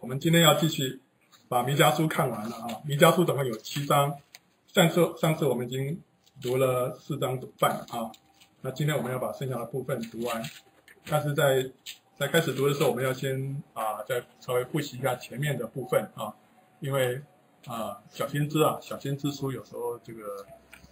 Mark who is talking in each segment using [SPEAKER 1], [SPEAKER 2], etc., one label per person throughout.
[SPEAKER 1] 我们今天要继续把弥迦书看完了啊。弥迦书总共有7章，上次我们已经读了4章半啊。那今天我们要把剩下的部分读完，但是在开始读的时候，我们要先再稍微复习一下前面的部分啊，因为小先知书有时候这个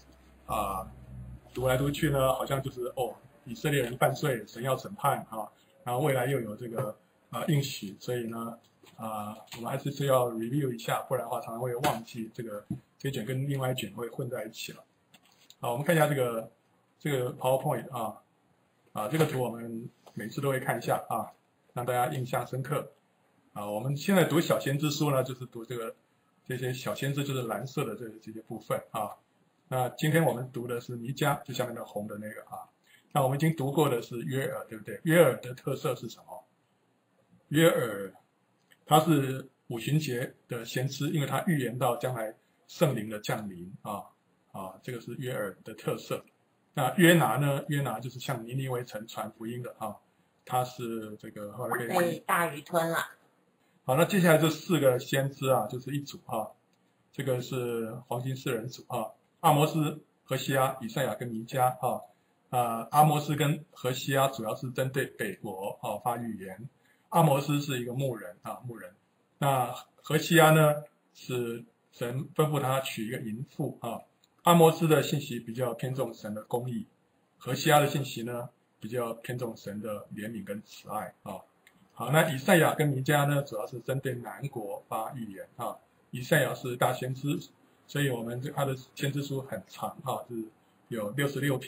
[SPEAKER 1] 读来读去呢，好像就是以色列人犯罪，神要审判啊，然后未来又有这个应许，所以呢我们还是要 review 一下，不然的话常常会忘记这一卷跟另外一卷会混在一起了。好，我们看一下这个 PowerPoint 这个图我们每次都会看一下啊，让大家印象深刻啊。我们现在读小先知书呢，就是读这些小先知，就是蓝色的这些部分啊。那今天我们读的是弥迦，就下面的红的那个啊。那我们已经读过的是约珥，对不对？约珥的特色是什么？约珥他是五旬节的先知，因为他预言到将来圣灵的降临这个是约珥的特色。那约拿呢？约拿就是向尼尼微城传福音的啊，他是这个后来
[SPEAKER 2] 被大鱼吞了。
[SPEAKER 1] 好，那接下来这4个先知就是一组这个是黄金4人组阿摩斯、何西阿、以赛亚跟弥迦阿摩斯跟何西阿主要是针对北国发预言。阿摩斯是一个牧人。那何西阿呢，是神吩咐他娶一个淫妇阿摩斯的信息比较偏重神的公义，何西阿的信息呢比较偏重神的怜悯跟慈爱好，那以赛亚跟弥迦呢，主要是针对南国发预言以赛亚是大先知，所以我们他的先知书很长是有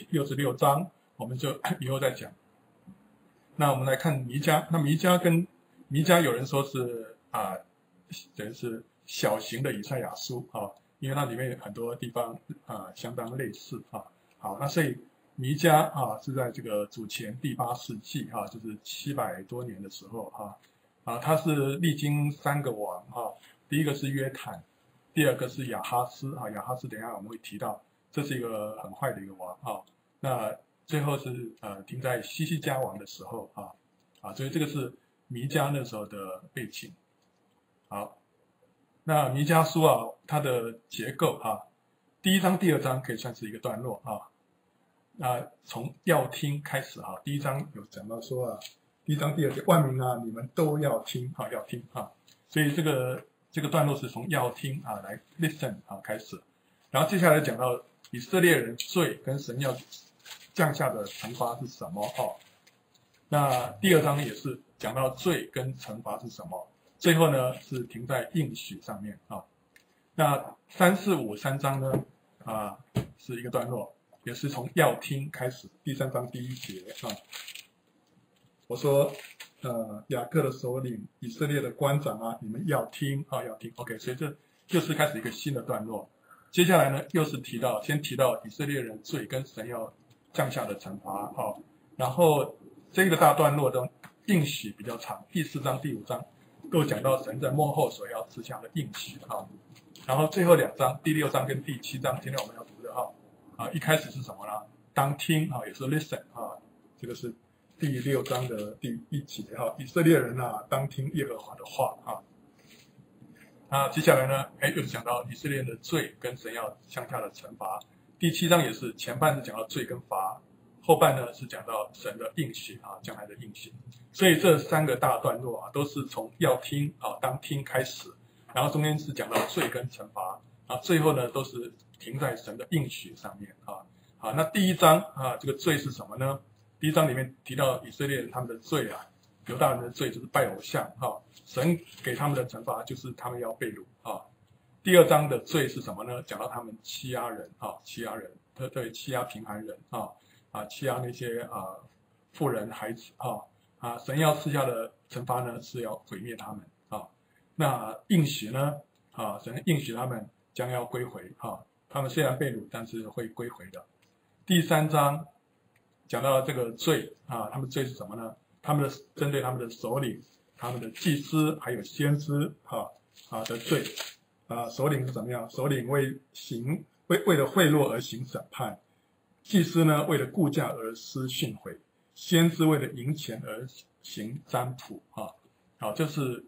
[SPEAKER 1] 66章，我们就以后再讲。那我们来看弥迦，那弥迦有人说是等于是小型的以赛亚书因为它里面有很多地方相当类似好，那所以弥迦是在这个主前第8世纪就是700多年的时候他是历经3个王第一个是约坦，第二个是亚哈斯亚哈斯等一下我们会提到，这是一个很坏的一个王那最后是停在西西家王的时候所以这个是弥迦那时候的背景。好，那弥迦书它的结构第1章、第2章可以算是一个段落从要听开始第1章有讲到说第1章第2节万民你们都要听要听所以这个段落是从要听来 listen 开始，然后接下来讲到以色列人罪跟神要降下的惩罚是什么那第2章也是讲到罪跟惩罚是什么，最后呢是停在应许上面那3、4、5 3章呢是一个段落，也是从要听开始，第3章第1节我说雅各的首领，以色列的官长你们要听要听 OK， 所以这又是开始一个新的段落。接下来呢又是先提到以色列人罪跟神要降下的惩罚然后这个大段落中应许比较长，第4章第5章都讲到神在末后所要赐下的应许然后最后2章第6章跟第7章今天我们要读的一开始是什么呢？当听也是 listen 这个是第6章的第1节以色列人当听耶和华的话那接下来呢又是讲到以色列人的罪跟神要降下的惩罚。第7章也是前半是讲到罪跟罚，后半呢是讲到神的应许将来的应许。所以这3个大段落都是从要听当听开始，然后中间是讲到罪跟惩罚最后呢都是停在神的应许上面好，那第1章这个罪是什么呢？第1章里面提到以色列人他们的罪犹大人的罪就是拜偶像神给他们的惩罚就是他们要被掳第2章的罪是什么呢？讲到他们欺压人欺压人，特别欺压贫寒人欺压那些妇人孩子神要赐下的惩罚呢是要毁灭他们那应许呢神应许他们将要归回他们虽然被掳但是会归回的。第3章讲到这个罪他们罪是什么呢？针对他们的首领、他们的祭司还有先知的罪首领是怎么样？首领为了贿赂而行审判，祭司呢为了顾价而施训诲，先知为了赢钱而行占卜这是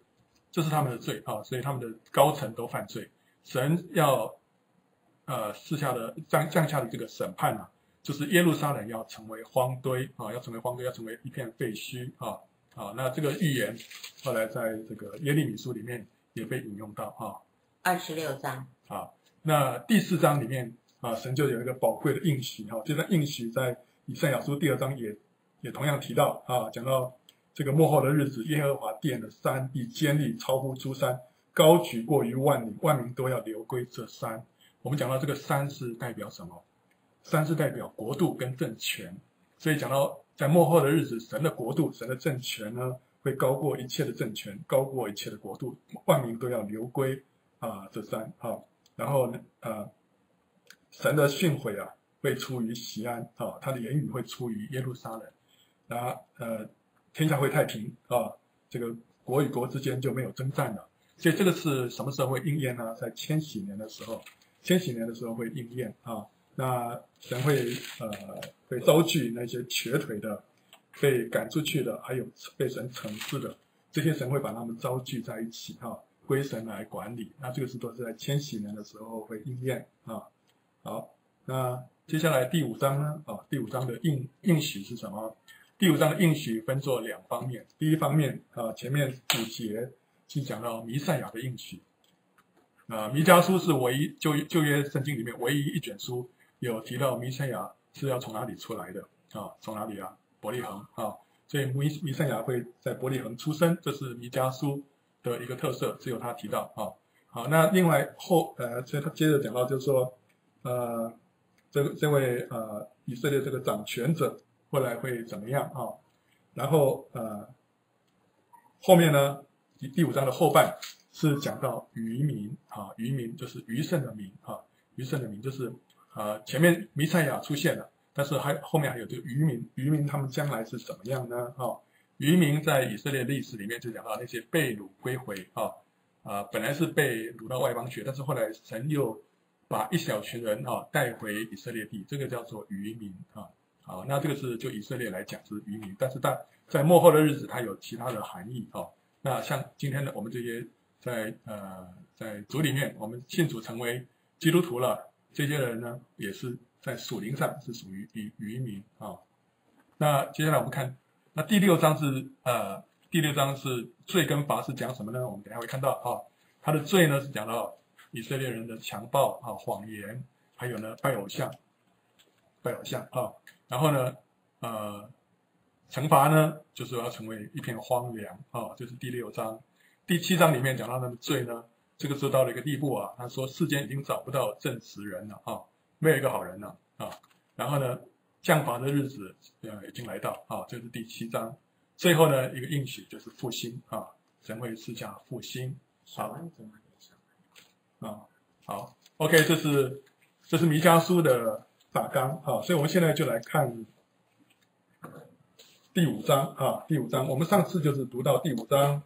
[SPEAKER 1] 这是他们的罪啊，所以他们的高层都犯罪，神要赐下的降下的这个审判啊，就是耶路撒冷要成为荒堆啊，要成为荒堆，要成为一片废墟啊。那这个预言后来在这个耶利米书里面也被引用到
[SPEAKER 2] 26章
[SPEAKER 1] 那第4章里面神就有一个宝贵的应许这个应许在以赛亚书第2章也同样提到讲到这个末后的日子，耶和华殿的山必坚立，超乎诸山，高举过于万里，万民都要流归这山。我们讲到这个山是代表什么？山是代表国度跟政权，所以讲到在末后的日子，神的国度、神的政权呢，会高过一切的政权，高过一切的国度，万民都要流归这山然后呢神的训诲会出于锡安他的言语会出于耶路撒冷，然后天下会太平这个国与国之间就没有征战了。所以这个是什么时候会应验呢？在千禧年的时候，会应验那神会招聚那些瘸腿的、被赶出去的，还有被神惩治的，这些神会把他们招聚在一起归神来管理。那这个都是在千禧年的时候会应验好，那接下来第5章呢第5章的应许是什么？第5章的应许分作2方面。第一方面前面5节是讲到弥赛亚的应许。弥迦书是唯一旧约圣经里面唯一一卷书有提到弥赛亚是要从哪里出来的从哪里伯利恒所以弥赛亚会在伯利恒出生，这是弥迦书的一个特色，只有他提到好，那另外他接着讲到就是说这位以色列这个掌权者后来会怎么样然后后面呢第5章的后半是讲到余民余民就是余剩的民余剩的民就是前面弥赛亚出现了，但是后面还有这个余民他们将来是怎么样呢余民在以色列历史里面就讲到那些被掳归回本来是被掳到外邦去，但是后来神又把一小群人带回以色列地，这个叫做余民好，那这个是就以色列来讲是余民，但是在末后的日子它有其他的含义那像今天的我们这些在主里面我们信主成为基督徒了，这些人呢也是在属灵上是属于余民那接下来我们看那第6章是罪跟罚是讲什么呢？我们等一下会看到他的罪呢是讲到以色列人的强暴谎言，还有呢拜偶像然后呢惩罚呢就是要成为一片荒凉就是第6章。第7章里面讲到他的罪呢，这个时候到了一个地步他说世间已经找不到正直人了没有一个好人了然后呢降罚的日子已经来到这是第7章。最后呢一个应许就是复兴神会赐下复兴好 OK 这是弥迦书的大纲所以我们现在就来看第5章第5章我们上次就是读到第5章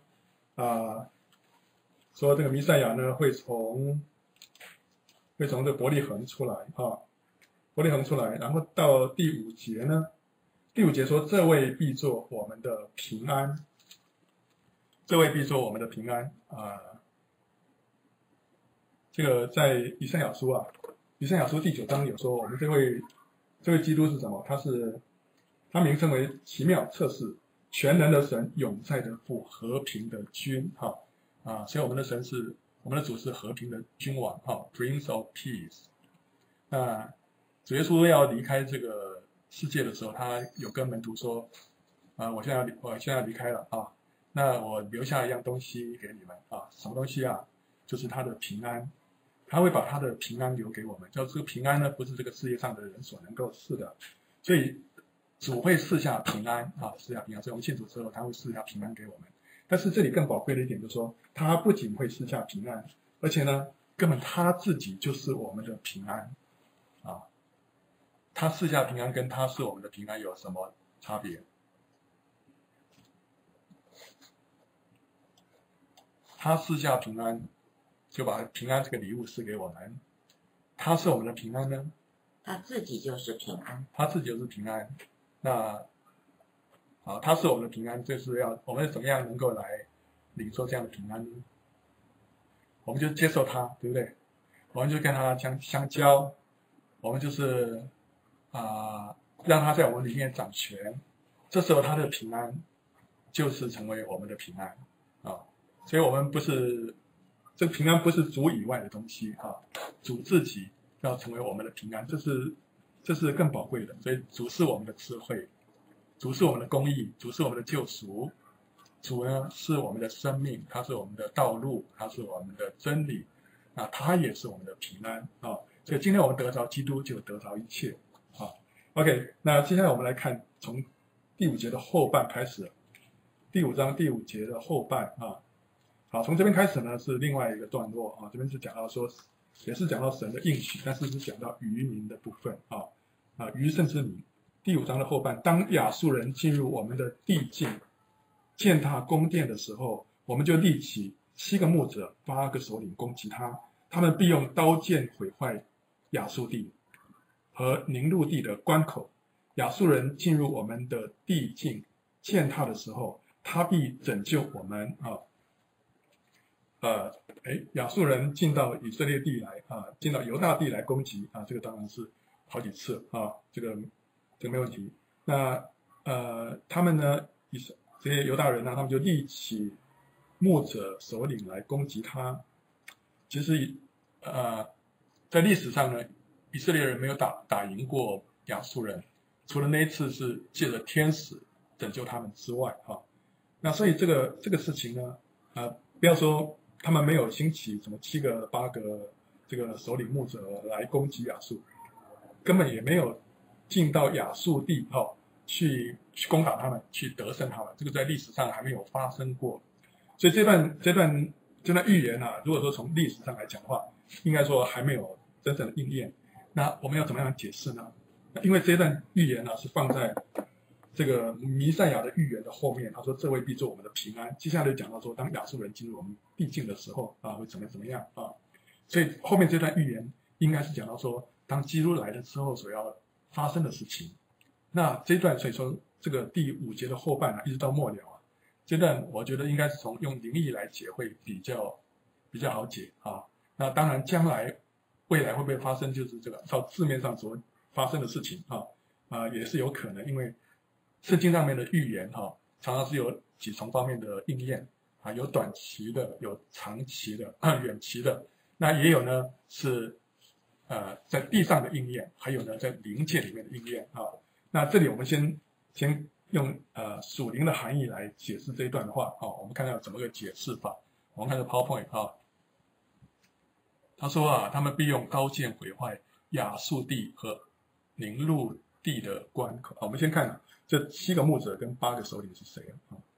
[SPEAKER 1] 说这个弥赛亚呢会从这个伯利恒出来伯利恒出来，然后到第5节呢，第5节说这位必作我们的平安，这位必作我们的平安这个在以赛亚书以赛亚书第9章有说我们这位基督是什么？他名称为奇妙测试全能的神，永在的父，和平的君所以我们的主是和平的君王Prince of Peace。那主耶稣要离开这个世界的时候，他有跟门徒说我现在要离开了那我留下一样东西给你们什么东西就是他的平安，他会把他的平安留给我们。叫这个平安呢，不是这个世界上的人所能够赐的，所以主会赐下平安赐下平安。所以我们信主之后，他会赐下平安给我们。但是这里更宝贵的一点就是说，他不仅会赐下平安，而且呢，根本他自己就是我们的平安他赐下平安跟他是我们的平安有什么差别？他赐下平安，就把平安这个礼物赐给我们。他是我们的平安呢？
[SPEAKER 2] 他自己就是平安。
[SPEAKER 1] 他自己就是平安。那他是我们的平安，就是要我们怎么样能够来领受这样的平安呢？我们就接受它，对不对？我们就跟它相交，我们就是让它在我们里面掌权。这时候它的平安就是成为我们的平安啊。所以我们不是这个平安不是主以外的东西啊，主自己要成为我们的平安，这是更宝贵的。所以主是我们的智慧，主是我们的公义，主是我们的救赎，主呢是我们的生命，他是我们的道路，他是我们的真理，他也是我们的平安啊。所以今天我们得着基督，就得着一切啊。OK， 那接下来我们来看从第5节的后半开始，第5章第5节的后半啊。好，从这边开始呢是另外一个段落啊，这边是讲到说，也是讲到神的应许，但是是讲到渔民的部分啊。渔甚之民，第5章的后半，当亚述人进入我们的地境，践踏宫殿的时候，我们就立起7个牧者、8个首领攻击他，他们必用刀剑毁坏亚述地和宁录地的关口。亚述人进入我们的地境践踏的时候，他必拯救我们啊。亚述人进到以色列地来进到犹大地来攻击这个当然是好几次这个没问题。那他们呢，这些犹大人呢，他们就立起牧者首领来攻击他。其实在历史上呢，以色列人没有打赢过亚述人，除了那一次是借着天使拯救他们之外那所以这个事情呢不要说他们没有兴起什么7个8个这个首领牧者来攻击亚述，根本也没有进到亚述地去攻打他们，去得胜他们，这个在历史上还没有发生过。所以这段预言如果说从历史上来讲的话，应该说还没有真正的应验。那我们要怎么样解释呢？因为这段预言是放在这个弥赛亚的预言的后面，他说这位必做我们的平安。接下来就讲到说，当亚述人进入我们地境的时候会怎么样所以后面这段预言应该是讲到说，当基督来了之后所要发生的事情。那这一段所以说这个第5节的后半一直到末了这段我觉得应该是从用灵意来解会比较好解那当然将来未来会不会发生，就是这个照字面上所发生的事情也是有可能，因为圣经上面的预言常常是有几重方面的应验有短期的，有长期的远期的，那也有呢是在地上的应验，还有呢在灵界里面的应验那这里我们先用属灵的含义来解释这一段的话我们看看怎么个解释法。我们看这 PowerPoint 他说他们必用刀剑毁坏亚述地和宁录地的关口我们先看这7个牧者跟8个首领是谁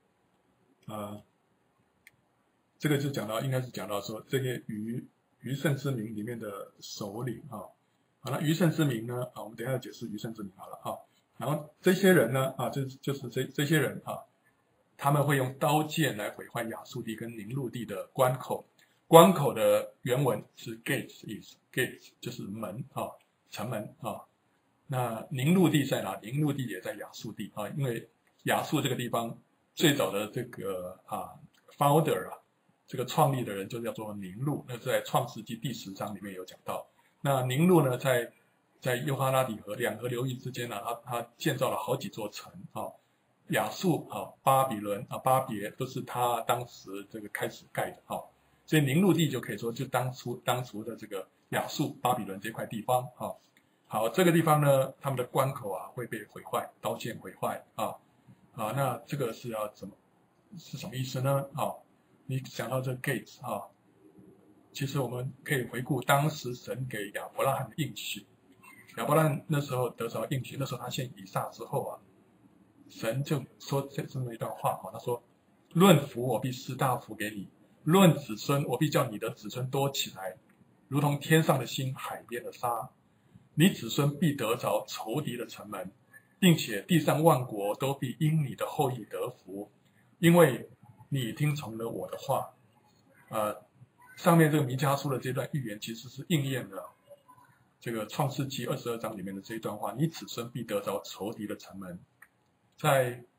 [SPEAKER 1] 这个就应该是讲到说这些余剩之民里面的首领好，那余剩之民呢我们等一下解释余剩之民好了然后这些人呢就是这些人他们会用刀剑来毁坏亚述地跟宁录地的关口。关口的原文是 gates 意思 ，gates 就是门城门那宁录地在哪？宁录地也在亚述地因为亚述这个地方最早的这个founder 这个创立的人就叫做宁录，那是在创世纪第10章里面有讲到。那宁录呢，在幼发拉底河2河流域之间他建造了好几座城亚述巴比伦巴别都是他当时这个开始盖的所以宁录地就可以说就当初的这个亚述巴比伦这块地方好，这个地方呢，他们的关口会被毁坏，刀剑毁坏那这个是什么意思呢你想到这 gates 其实我们可以回顾当时神给亚伯拉罕的应许。亚伯拉罕那时候得着应许，那时候他献以撒之后神就说这么一段话他说：论福我必施大福给你，论子孙我必叫你的子孙多起来，如同天上的星，海边的沙。你子孙必得着仇敌的城门，并且地上万国都必因你的后裔得福，因为你听从了我的话。上面这个弥迦书的这段预言其实是应验了这个创世纪22章里面的这一段话，你子孙必得着仇敌的城门。在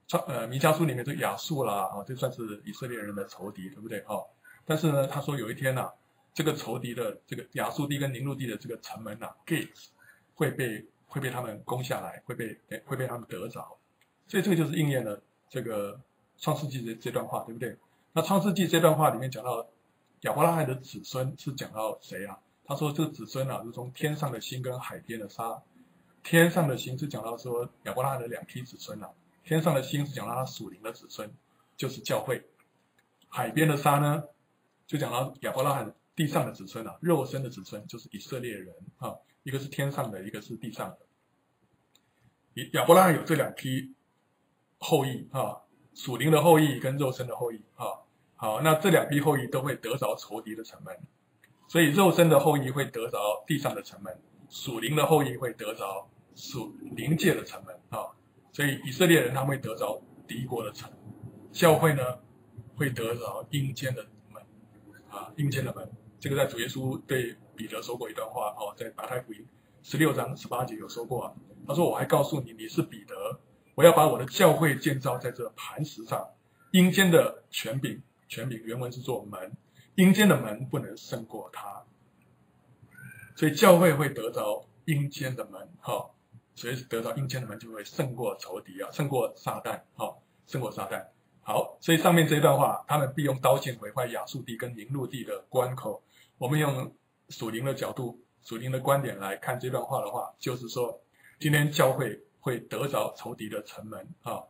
[SPEAKER 1] 弥迦书里面这个亚述啦，这算是以色列人的仇敌，对不对？但是呢，他说有一天呢，这个仇敌的这个亚述地跟宁录地的这个城门gates 会被他们攻下来，会被他们得着，所以这个就是应验了这个创世纪这段话，对不对？那创世纪这段话里面讲到亚伯拉罕的子孙是讲到谁啊？他说这个子孙如同天上的星跟海边的沙。天上的星是讲到说亚伯拉罕的2批子孙天上的星是讲到他属灵的子孙，就是教会。海边的沙呢，就讲到亚伯拉罕地上的子孙肉身的子孙就是以色列人一个是天上的，一个是地上的。亚伯拉罕有这2批后裔属灵的后裔跟肉身的后裔好，那这2批后裔都会得着仇敌的城门，所以肉身的后裔会得着地上的城门，属灵的后裔会得着属灵界的城门所以以色列人他们会得着敌国的城，教会呢会得着阴间的门阴间的门。这个在主耶稣对彼得说过一段话在马太福音16章18节有说过他说我还告诉你，你是彼得，我要把我的教会建造在这磐石上，阴间的权柄原文是做门，阴间的门不能胜过它，所以教会会得着阴间的门所以得着阴间的门就会胜过仇敌胜过撒旦胜过撒旦。好，所以上面这段话，他们必用刀剑毁坏亚述地跟宁录地的关口。我们用属灵的角度、属灵的观点来看这段话的话，就是说，今天教会会得着仇敌的城门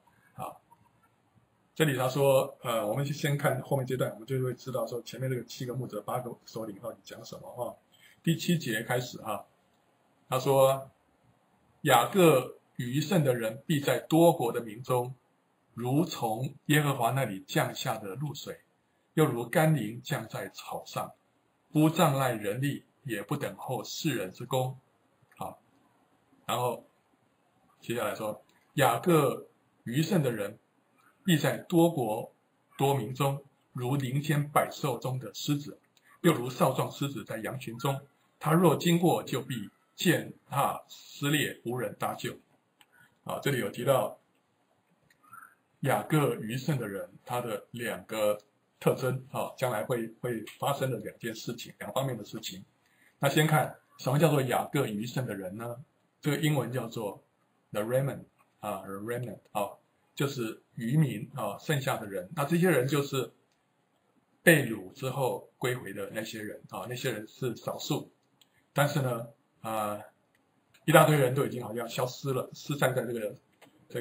[SPEAKER 1] 这里他说，我们先看后面这段，我们就会知道说前面这个7个牧者、8个首领到底讲什么第7节开始他说。雅各余剩的人必在多国的民中，如从耶和华那里降下的露水，又如甘霖降在草上，不障碍人力，也不等候世人之功。好，然后接下来说，雅各余剩的人必在多国多民中，如林间百兽中的狮子，又如少壮狮子在羊群中，他若经过，就必践踏撕裂，无人搭救。这里有提到雅各余剩的人，他的2个特征将来会发生的2件事情，2方面的事情。那先看什么叫做雅各余剩的人呢？这个英文叫做 the remnant remnant 就是余民剩下的人。那这些人就是被掳之后归回的那些人那些人是少数，但是呢一大堆人都已经好像消失了，失散在这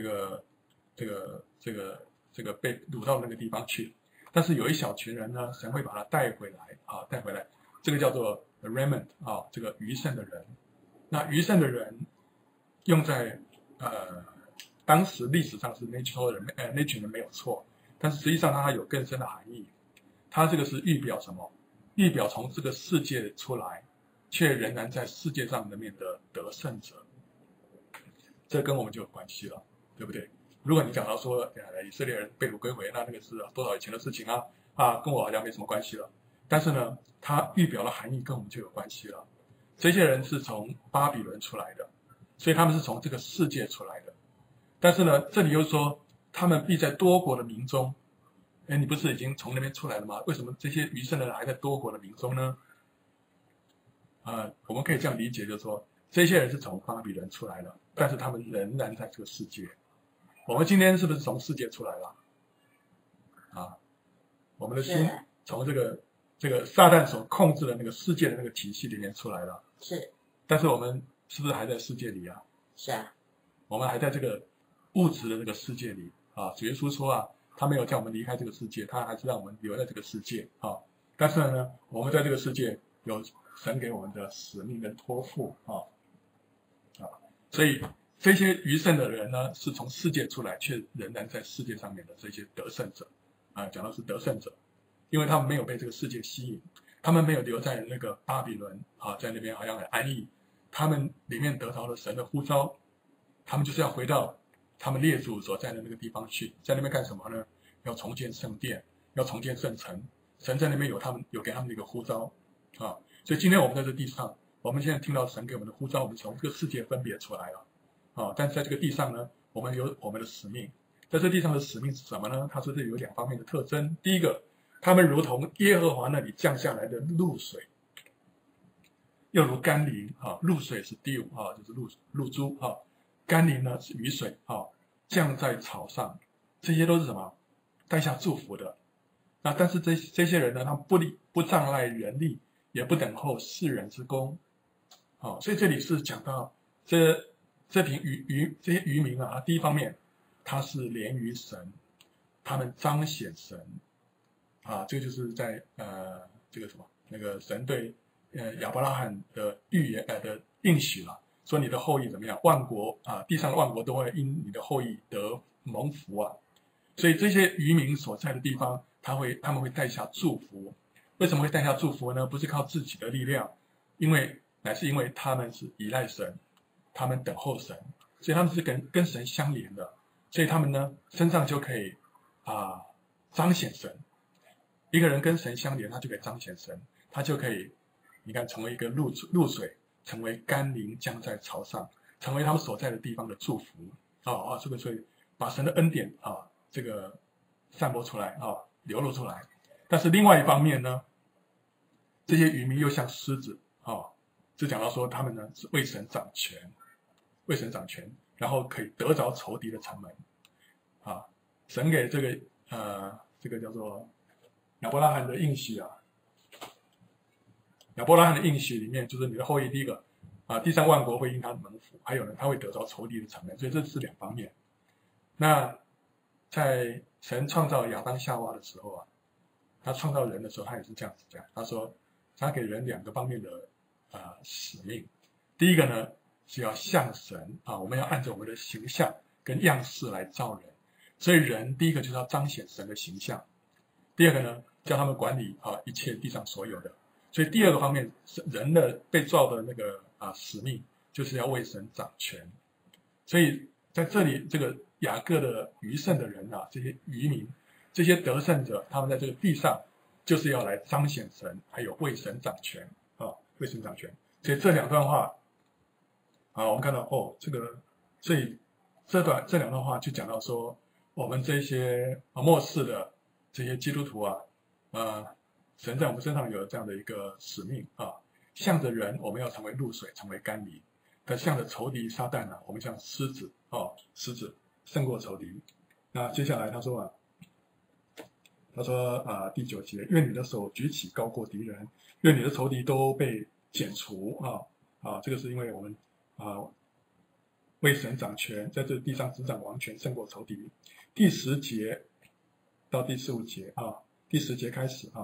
[SPEAKER 1] 个被掳到那个地方去。但是有一小群人呢，神会把他带回来这个叫做 remnant 这个余剩的人。那余剩的人用在当时历史上是那群人没有错，但是实际上它有更深的含义。它这个是预表什么？预表从这个世界出来，却仍然在世界上里面的得胜者，这跟我们就有关系了，对不对？如果你讲到说以色列人被掳归回，那个是多少以前的事情跟我好像没什么关系了。但是呢，它预表的含义跟我们就有关系了。这些人是从巴比伦出来的，所以他们是从这个世界出来的。但是呢，这里又说他们必在多国的民中。你不是已经从那边出来了吗？为什么这些余剩的人还在多国的民中呢？我们可以这样理解，就是说这些人是从巴比伦出来了，但是他们仍然在这个世界。我们今天是不是从世界出来了？我们的心从这个撒旦所控制的那个世界的那个体系里面出来了。
[SPEAKER 2] 是。
[SPEAKER 1] 但是我们是不是还在世界里
[SPEAKER 2] 是啊。
[SPEAKER 1] 我们还在这个物质的这个世界里主耶稣说他没有叫我们离开这个世界，他还是让我们留在这个世界但是呢，我们在这个世界有神给我们的使命跟托付所以这些余剩的人呢，是从世界出来，却仍然在世界上面的这些得胜者讲到是得胜者，因为他们没有被这个世界吸引，他们没有留在那个巴比伦在那边好像很安逸，他们里面得到了神的呼召，他们就是要回到他们列祖所在的那个地方去，在那边干什么呢？要重建圣殿，要重建圣城，神在那边有给他们的一个呼召所以今天我们在这地上，我们现在听到神给我们的呼召，我们从这个世界分别出来了但是在这个地上呢，我们有我们的使命， 在这地上的使命是什么呢？他说这有2方面的特征。第一个，他们如同耶和华那里降下来的露水，又如甘霖啊，露水是 dew 啊，就是露珠啊，甘霖呢是雨水啊，降在草上，这些都是什么？带下祝福的。那但是这些人呢，他们不障碍人力，也不等候世人之功。好，所以这里是讲到这些渔民啊，第一方面，他是连于神，他们彰显神啊，这个就是在这个什么那个神对亚伯拉罕的预言的应许了，说你的后裔怎么样，万国啊，地上的万国都会因你的后裔得蒙福啊。所以这些渔民所在的地方，他们会带下祝福。为什么会带下祝福呢？不是靠自己的力量，乃是因为他们是依赖神，他们等候神，所以他们是跟神相连的，所以他们呢身上就可以彰显神。一个人跟神相连，他就可以彰显神，他就可以你看成为一个露水，成为甘霖降在草上，成为他们所在的地方的祝福这个所以把神的恩典这个散播出来流露出来。但是另外一方面呢，这些渔民又像狮子就讲到说他们呢是为神掌权，然后可以得着仇敌的城门神给这个叫做亚伯拉罕的应许亚伯拉罕的应许里面，就是你的后裔第一个地上万国会因他蒙福，还有呢他会得着仇敌的城门，所以这是2方面。那在神创造亚当夏娃的时候他创造人的时候，他也是这样子讲，他说他给人2个方面的使命。第一个呢是要像神我们要按照我们的形象跟样式来造人，所以人第一个就是要彰显神的形象。第二个呢，叫他们管理一切地上所有的。所以第2个方面，人的被造的那个使命，就是要为神掌权。所以在这里，这个雅各的余剩的人这些渔民，这些得胜者，他们在这个地上就是要来彰显神，还有为神掌权为神掌权。所以这2段话我们看到所以这2段话就讲到说，我们这些末世的这些基督徒神在我们身上有这样的一个使命向着人我们要成为露水，成为甘霖；但向着仇敌撒旦我们像狮子狮子胜过仇敌。那接下来他说第9节，愿你的手举起高过敌人，愿你的仇敌都被剪除这个是因为我们为神掌权，在这地上执掌王权，胜过仇敌。第10节到第15节第10节开始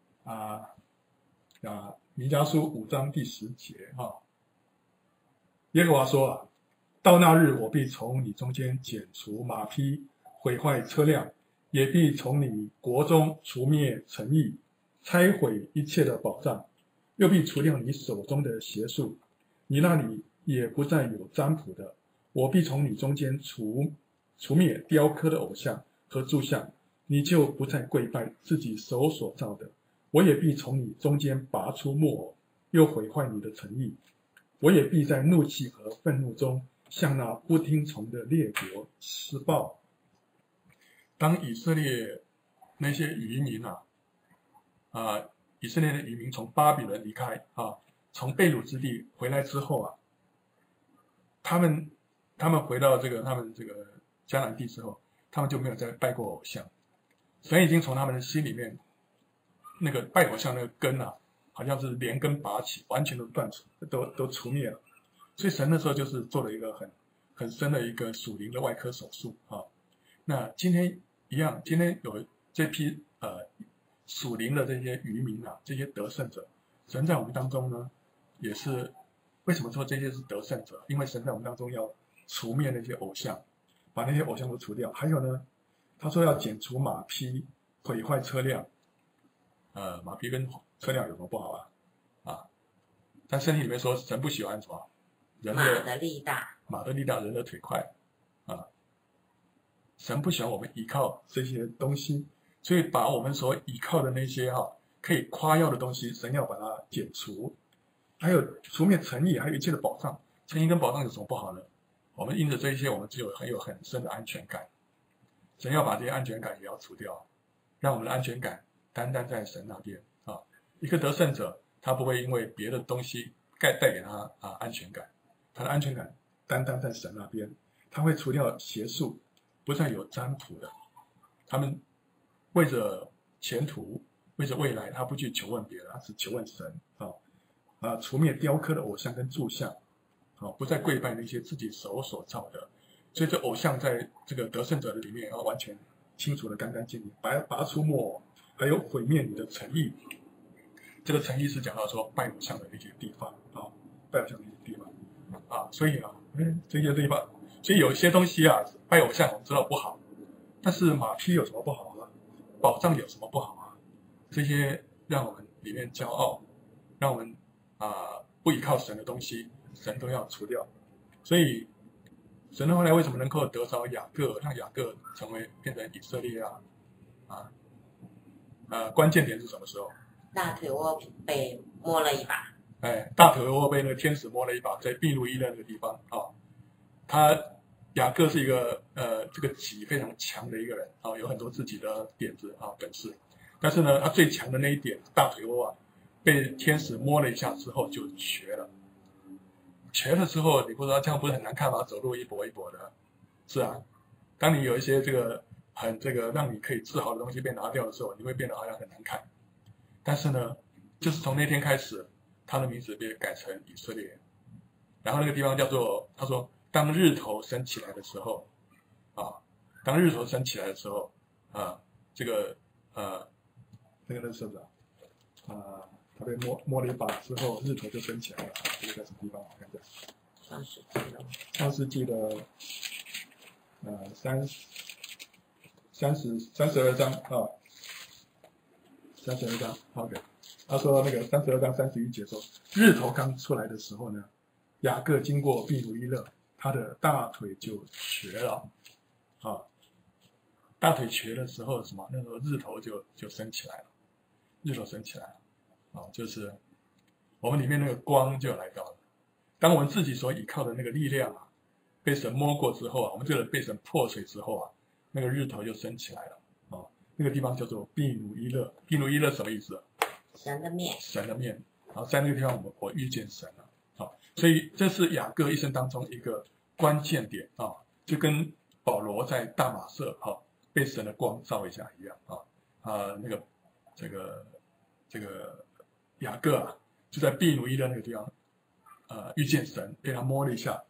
[SPEAKER 1] 弥迦书5章第10节耶和华说到那日，我必从你中间剪除马匹，毁坏车辆，也必从你国中除灭城邑，拆毁一切的宝藏，又必除掉你手中的邪术，你那里也不再有占卜的。我必从你中间除灭雕刻的偶像和柱像，你就不再跪拜自己手所造的。我也必从你中间拔出木偶，又毁坏你的城邑。我也必在怒气和愤怒中向那不听从的列国施报。当以色列那些渔民以色列的渔民从巴比伦离开从被掳之地回来之后他们回到他们这个迦南地之后，他们就没有再拜过偶像。神已经从他们的心里面那个拜偶像那个根好像是连根拔起，完全都断除，都除灭了。所以神那时候就是做了一个很深的一个属灵的外科手术那今天一样，今天有这批属灵的这些渔民这些得胜者，神在我们当中呢，也是为什么说这些是得胜者？因为神在我们当中要除灭那些偶像，把那些偶像都除掉。还有呢，他说要剪除马匹，毁坏车辆。马匹跟车辆有什么不好但圣经里面说神不喜欢什么？人的
[SPEAKER 2] 马的力大，
[SPEAKER 1] 人的腿快神不喜欢我们依靠这些东西，所以把我们所依靠的那些可以夸耀的东西，神要把它剪除。还有除灭诚意，还有一切的宝藏。诚意跟宝藏有什么不好呢？我们因着这些，我们就有很深的安全感。 神要把这些安全感也要除掉，让我们的安全感单单在神那边啊。一个得胜者，他不会因为别的东西带给他安全感，他的安全感单单在神那边。他会除掉邪术，不再有占卜的。他们为着前途，为着未来，他不去求问别人，他只求问神除灭雕刻的偶像跟柱像，不再跪拜那些自己手所造的。所以这偶像在这个得胜者的里面要完全清除的干干净净，拔出木偶，还有毁灭你的诚意。这个诚意是讲到说拜偶像的那些地方拜偶像的那些地方所以这些地方，所以有一些东西拜偶像我们知道不好，但是马匹有什么不好啊？宝藏有什么不好啊？这些让我们里面骄傲，让我们不依靠神的东西，神都要除掉。所以神后来为什么能够得着雅各，让雅各变成以色列关键点是什么时候？
[SPEAKER 2] 大腿窝被摸了一把。
[SPEAKER 1] 大腿窝被那个天使摸了一把，在毗努伊勒那个地方雅各是一个这个己非常强的一个人有很多自己的点子本事，但是呢，他最强的那一点大腿窝被天使摸了一下之后就瘸了。瘸了之后，你不知道这样不是很难看吗？走路一跛一跛的。是啊，当你有一些这个让你可以自豪的东西被拿掉的时候，你会变得好像很难看。但是呢，就是从那天开始，他的名字被改成以色列。然后那个地方叫做，他说当日头升起来的时候当日头升起来的时候这个那个是不是他被摸了一把之后，日头就升起来了这个在什么地方？我看一下。创世纪的32章32章 OK。他说那个32章31节说，日头刚出来的时候呢，雅各经过毗努伊勒，他的大腿就瘸了大腿瘸的时候什么？那时候日头就升起来了，日头升起来了就是我们里面那个光就来到了。当我们自己所依靠的那个力量被神摸过之后我们这个被神破碎之后那个日头就升起来了那个地方叫做毗努伊勒。毗努伊勒什么意思？
[SPEAKER 2] 神的面。
[SPEAKER 1] 神的面。在那个地方我遇见神了所以这是雅各一生当中一个关键点就跟保罗在大马色被神的光照一下一样那个这个雅各就在毗努伊勒那个地方遇见神，被他摸了一下，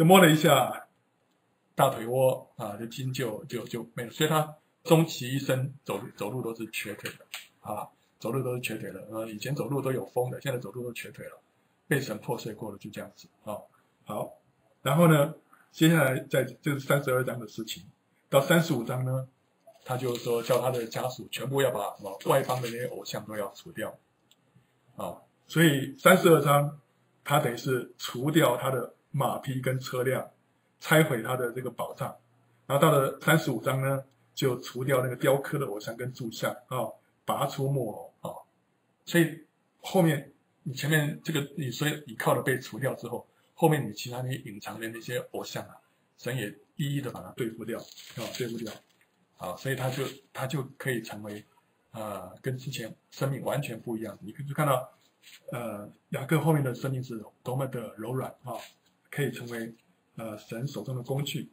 [SPEAKER 1] 大腿窝的筋就没了，所以他终其一生走路都是瘸腿的走路都是瘸腿的以前走路都有风的，现在走路都瘸腿了，被神破碎过了，就这样子好，然后呢，接下来这是32章的事情，到35章呢，他就说叫他的家属全部要把外邦的那些偶像都要除掉所以32章他等于是除掉他的马匹跟车辆，拆毁他的这个宝藏，然后到了35章呢，就除掉那个雕刻的偶像跟柱像拔出木偶所以后面你前面这个你所依靠的被除掉之后，后面你其他那些隐藏的那些偶像神也一一的把它对付掉所以他就可以成为跟之前生命完全不一样。你可以看到雅各后面的生命是多么的柔软可以成为神手中的工具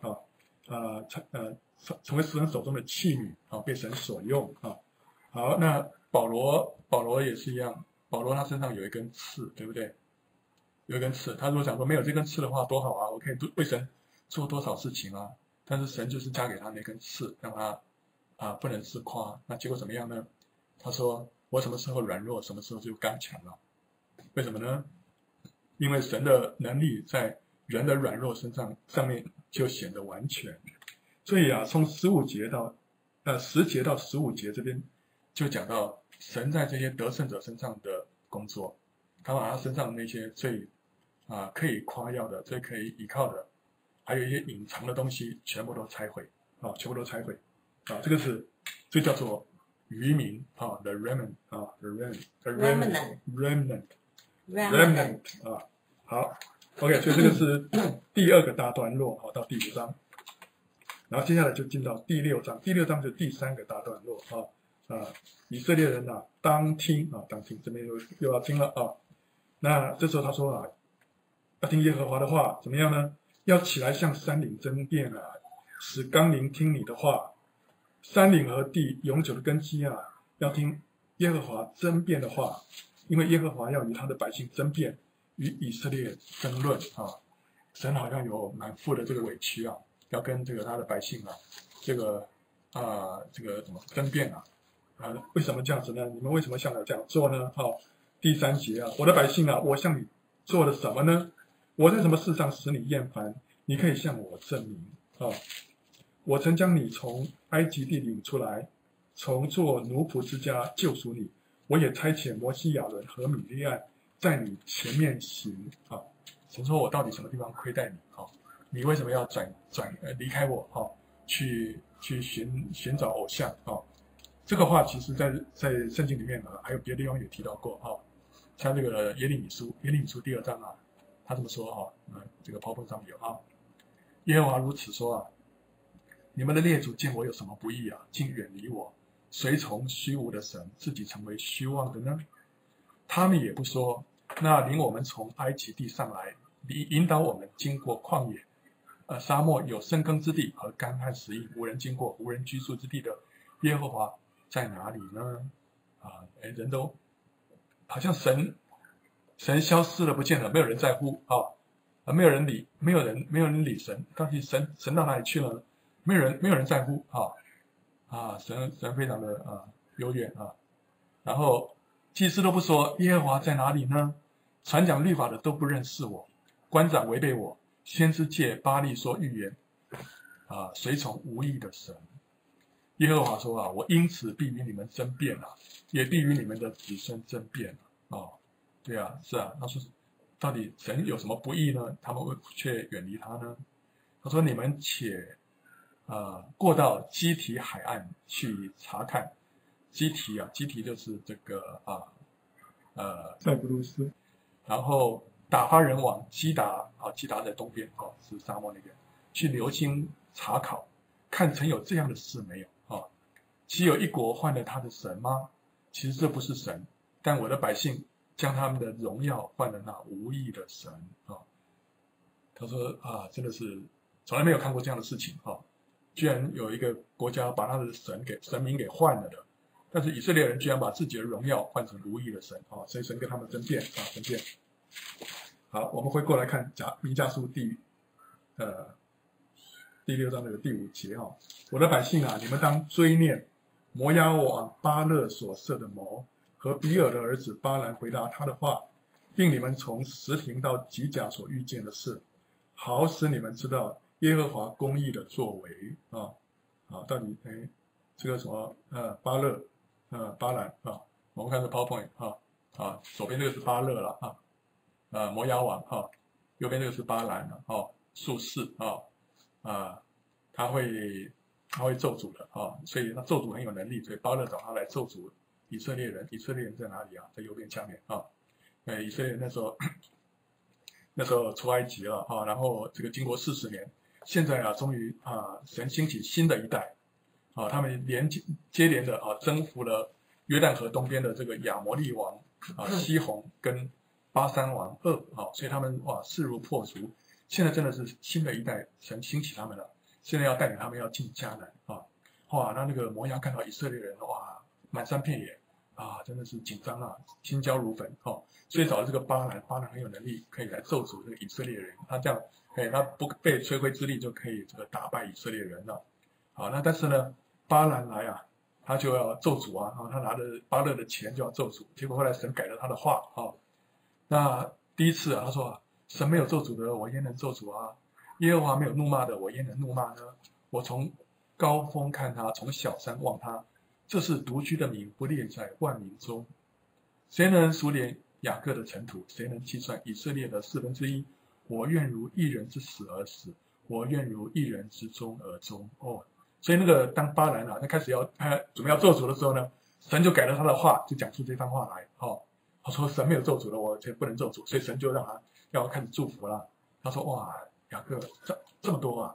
[SPEAKER 1] 成为神手中的器皿被神所用好，那保罗也是一样，保罗他身上有一根刺，对不对？有一根刺，他如果讲说没有这根刺的话多好我可以为神做多少事情但是神就是加给他那根刺，让他不能自夸。那结果怎么样呢？他说我什么时候软弱，什么时候就刚强了。为什么呢？因为神的能力在人的软弱上面就显得完全。所以从10节到15节这边就讲到神在这些得胜者身上的工作，他把他身上的那些最可以夸耀的、最可以依靠的，还有一些隐藏的东西，全部都拆毁这叫做渔民the remnant the remnant 好 OK， 所以这个是第2个大段落到第5章。 然后接下来就进到第6章，第6章是第3个大段落以色列人当听当听，这边又要听了那这时候他说要听耶和华的话，怎么样呢？要起来向山岭争辩使冈陵听你的话，山岭和地永久的根基要听耶和华争辩的话，因为耶和华要与他的百姓争辩，与以色列争论神好像有满腹的这个委屈要跟这个他的百姓这个怎么争辩为什么这样子呢？你们为什么向我这样做呢？第3节我的百姓我向你做了什么呢？我在什么事上使你厌烦？你可以向我证明我曾将你从埃及地领出来，从做奴仆之家救赎你。我也差遣摩西、亚伦和米利暗在你前面行神说我到底什么地方亏待你你为什么要离开我去寻找偶像这个话其实在圣经里面还有别的地方也提到过像这个耶利米书第2章他这么说这个 PowerPoint 上面有耶和华如此说你们的列祖见我有什么不义竟远离我，随从虚无的神，自己成为虚妄的呢？他们也不说，那领我们从埃及地上来，引导我们经过旷野沙漠有深耕之地和干旱死硬无人经过无人居住之地的耶和华在哪里呢？人都好像神消失了不见了，没有人在乎没有人理神，到底神到哪里去了？没有人在乎神非常的悠远然后祭司都不说耶和华在哪里呢？传讲律法的都不认识我，官长违背我，先知借巴力说预言随从无义的神。耶和华说我因此必与你们争辩也必与你们的子孙争辩对是他说到底神有什么不义呢？他们却远离他呢？他说你们且过到基提海岸去查看。基提就是这个塞浦路斯，然后打发人往基达基达在东边是沙漠那边去留心查考，看曾有这样的事没有岂有一国换了他的神吗？其实这不是神，但我的百姓将他们的荣耀换了那无义的神他说真的是从来没有看过这样的事情居然有一个国家把他的神明给换了的，但是以色列人居然把自己的荣耀换成无义的神所以神跟他们争辩争辩。好，我们回过来看弥迦书第6章的第5节我的百姓你们当追念摩押王巴勒所设的谋，和比尔的儿子巴兰回答他的话，并你们从什亭到吉甲所遇见的事，好使你们知道耶和华公义的作为到底这个什么巴兰我们看这 PowerPoint 左边这个是巴勒了摩押王右边这个是巴兰术士他会咒诅的所以他咒诅很有能力，所以巴勒找他来咒诅以色列人。以色列人在哪里在右边下面以色列人那时候出埃及了然后这个经过40年，现在终于神兴起新的一代他们接连的征服了约旦河东边的这个亚摩利王西宏跟巴珊王噩所以他们势如破竹。现在真的是新的一代，神兴起他们了，现在要带领他们要进迦南那个摩押看到以色列人满山遍野真的是紧张心焦如焚所以找了这个巴兰很有能力，可以来咒诅这个以色列人，他这样他不费吹灰之力就可以这个打败以色列人了那但是呢巴兰来他就要咒诅他拿着巴勒的钱就要咒诅，结果后来神改了他的话那第一次他说神没有咒诅的我焉能咒诅耶和华没有怒骂的我焉能怒骂呢？我从高峰看他，从小山望他，这是独居的民，不列在万民中。谁能数点雅各的尘土？谁能计算以色列的1/4？我愿如一人之死而死，我愿如一人之终而终。所以那个当巴兰他开始准备要咒诅的时候呢，神就改了他的话，就讲出这番话来他说神没有咒诅了，我就不能咒诅，所以神就让他要开始祝福了。他说雅各这么多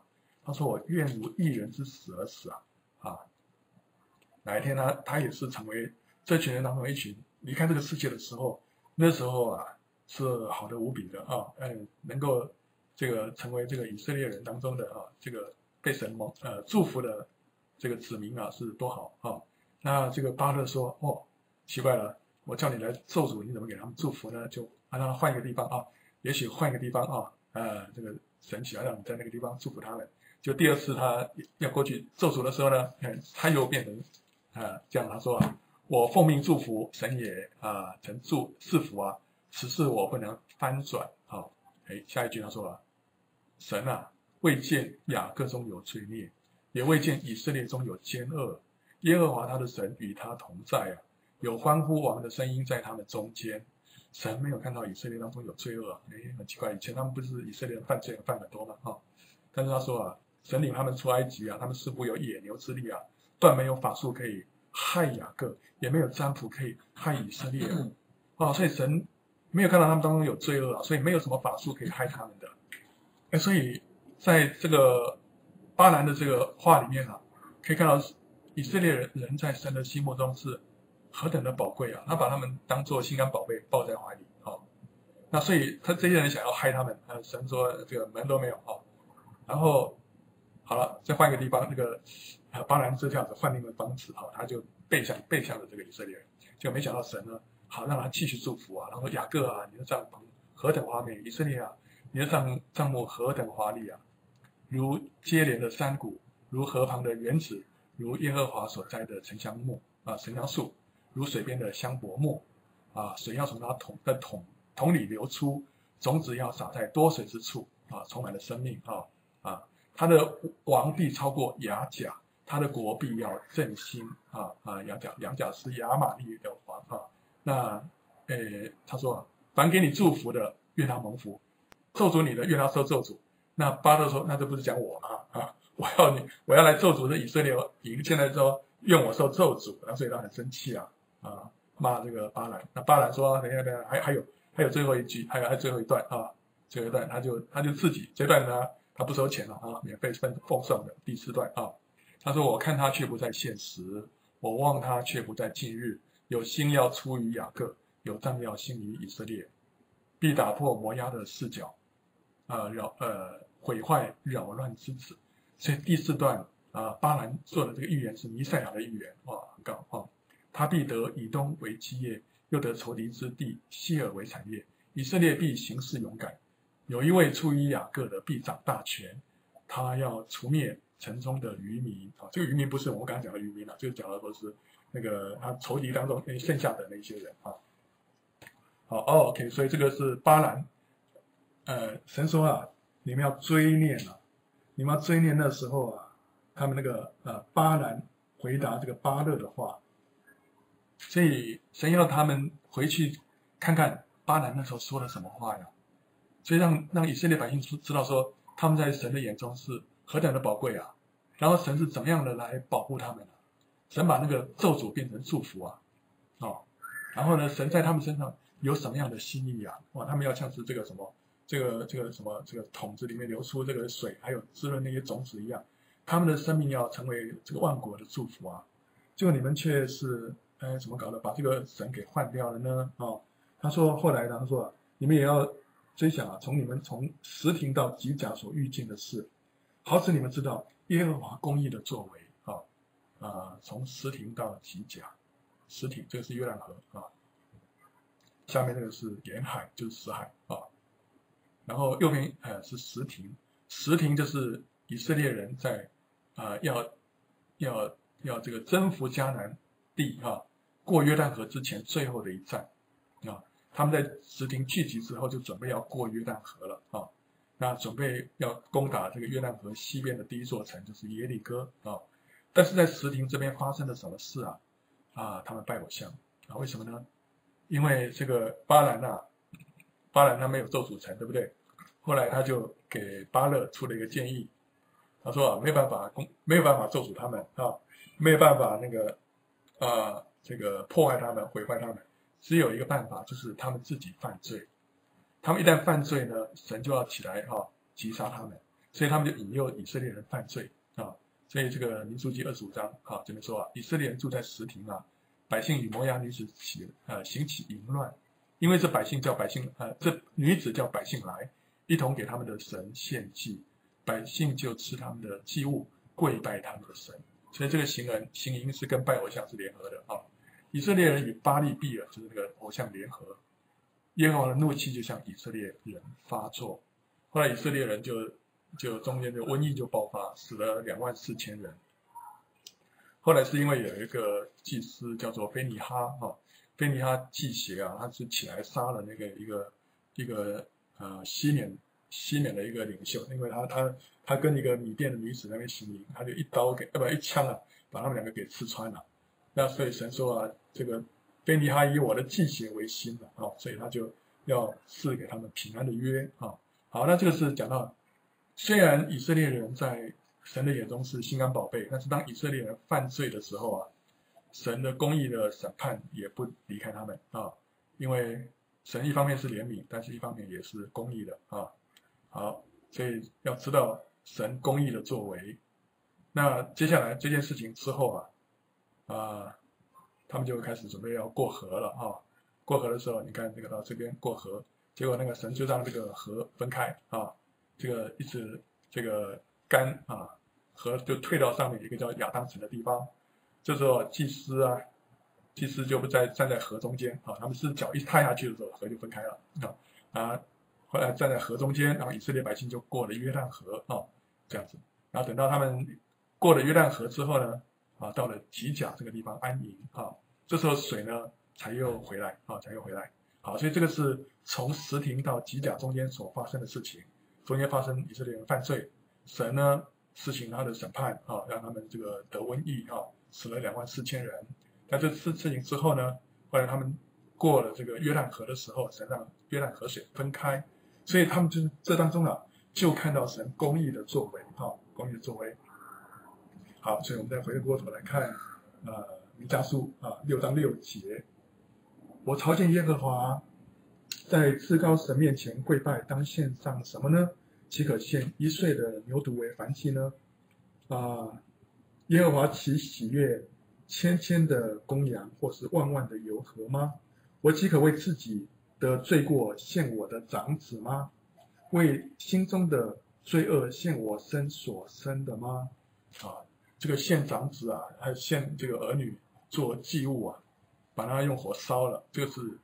[SPEAKER 1] 他说我愿如一人之死而死啊！哪一天他也是成为这群人当中一群离开这个世界的时候，那时候啊是好的无比的啊，能够这个成为这个以色列人当中的这个被神祝福的这个子民啊，是多好啊！那这个巴勒说奇怪了，我叫你来咒诅，你怎么给他们祝福呢？就让他换一个地方啊，也许换一个地方这个神喜欢让你在那个地方祝福他们。就第二次他要过去咒诅的时候呢，他又变成这样，他说我奉命祝福，神也曾赐福此事我不能翻转下一句他说神未见雅各中有罪孽，也未见以色列中有奸恶，耶和华他的神与他同在有欢呼王的声音在他们中间。神没有看到以色列当中有罪恶很奇怪，以前他们不是以色列人犯罪犯很多吗但是他说神领他们出埃及他们似乎有野牛之力断没有法术可以害雅各，也没有占卜可以害以色列所以神没有看到他们当中有罪恶所以没有什么法术可以害他们的所以在这个巴兰的这个话里面可以看到以色列人在神的心目中是何等的宝贵他把他们当作心肝宝贝抱在怀里那所以他这些人想要害他们神说这个门都没有然后好了，再换一个地方，这个巴兰就这样子换另一个方式他就背向了这个以色列人，就没想到神呢让他继续祝福然后雅各你的帐篷何等华美，以色列你的帐幕何等华丽如接连的山谷，如河旁的园子，如耶和华所栽的沉香树，如水边的香柏木水要从他桶里流出，种子要撒在多水之处充满了生命他的王必超过雅甲，他的国必要振兴雅甲是亚玛利的王那他说凡给你祝福的愿他蒙福，咒诅你的愿他受咒诅。那巴勒说那这不是讲我吗我要来咒诅这以色列营，现在说愿我受咒诅所以他很生气骂这个巴兰。那巴兰说等一下还有最后一句，还有最后一段最后一段他就自己这段呢他不收钱了免费奉送的第4段他说我看他却不在现实，我望他却不在近日，有心要出于雅各，有杖要兴于以色列，必打破摩押的四角毁坏扰乱之子。所以第4段巴兰做的这个预言是弥赛亚的预言很高他必得以东为基业，又得仇敌之地西尔为产业，以色列必行事勇敢，有一位出于雅各的必掌大权，他要除灭城中的渔民这个渔民不是我们刚才讲的渔民就是讲的都是那个他仇敌当中剩下的那些人OK， 所以这个是巴兰神说你们要追念你们要追念那时候他们那个巴兰回答这个巴勒的话，所以神要他们回去看看巴兰那时候说了什么话所以让以色列百姓知道说他们在神的眼中是何等的宝贵然后神是怎么样的来保护他们神把那个咒诅变成祝福然后呢神在他们身上有什么样的心意他们要像是这个什么这个桶子里面流出这个水，还有滋润那些种子一样，他们的生命要成为这个万国的祝福结果你们却是怎么搞的把这个神给换掉了呢他说后来他说你们也要追想从你们从实庭到吉甲所遇见的事，好使你们知道耶和华公义的作为从实庭到吉甲，实庭这个是约旦河下面这个是沿海，就是死海然后右边是实庭，实庭就是以色列人在要这个征服迦南地过约旦河之前最后的一站他们在实庭聚集之后就准备要过约旦河了那准备要攻打这个约旦河西边的第一座城就是耶利哥但是在实庭这边发生了什么事他们拜偶像为什么呢？因为这个巴兰他没有咒诅城，对不对？后来他就给巴勒出了一个建议，他说没有办法咒诅他们没有办法那个这个破坏他们毁坏他们，只有一个办法，就是他们自己犯罪。他们一旦犯罪呢，神就要起来击杀他们。 所以他们就引诱以色列人犯罪啊。所以这个民数记25章啊这边说啊，以色列人住在什亭啊，百姓与摩押女子行起淫乱，因为这女子叫百姓来，一同给他们的神献祭，百姓就吃他们的祭物，跪拜他们的神。所以这个行淫是跟拜偶像是联合的啊。以色列人与巴力毕尔就是那个偶像联合，耶和华的怒气就向以色列人发作。后来以色列人就中间的瘟疫就爆发，死了24000人。后来是因为有一个祭司叫做菲尼哈菲尼哈祭邪啊，他是起来杀了那个一个西缅的一个领袖，因为他跟一个米甸的女子那边行淫，他就一枪啊把他们2个给刺穿了。那所以神说啊，这个菲尼哈以我的祭邪为心了所以他就要赐给他们平安的约好，那这个是讲到，虽然以色列人在神的眼中是心肝宝贝，但是当以色列人犯罪的时候啊，神的公义的审判也不离开他们因为神一方面是怜悯，但是一方面也是公义的好，所以要知道神公义的作为。那接下来这件事情之后他们就开始准备要过河了过河的时候，你看这个到这边过河，结果那个神就让这个河分开这个一直这个干河就退到上面一个叫亚当城的地方。这时候祭司就不再站在河中间他们是脚一踏下去的时候，河就分开了后来站在河中间，然后以色列百姓就过了约旦河这样子。然后等到他们过了约旦河之后呢到了吉甲这个地方安营这时候水呢才又回来好，所以这个是从什亭到吉甲中间所发生的事情。中间发生以色列人犯罪，神呢施行他的审判让他们这个得瘟疫死了24000人。但这次事情之后呢，后来他们过了这个约旦河的时候，神让约旦河水分开，所以他们就是这当中就看到神公义的作为公义的作为。好，所以我们再回过头来看弥迦书6章6节，我朝见耶和华，在至高神面前跪拜，当献上什么呢？岂可献1岁的牛犊为燔祭呢？耶和华岂喜悦千的公羊，或是万的油和吗？我岂可为自己的罪过献我的长子吗？为心中的罪恶献我所生的吗？这个献长子还献这个儿女做祭物把它用火烧了，这个是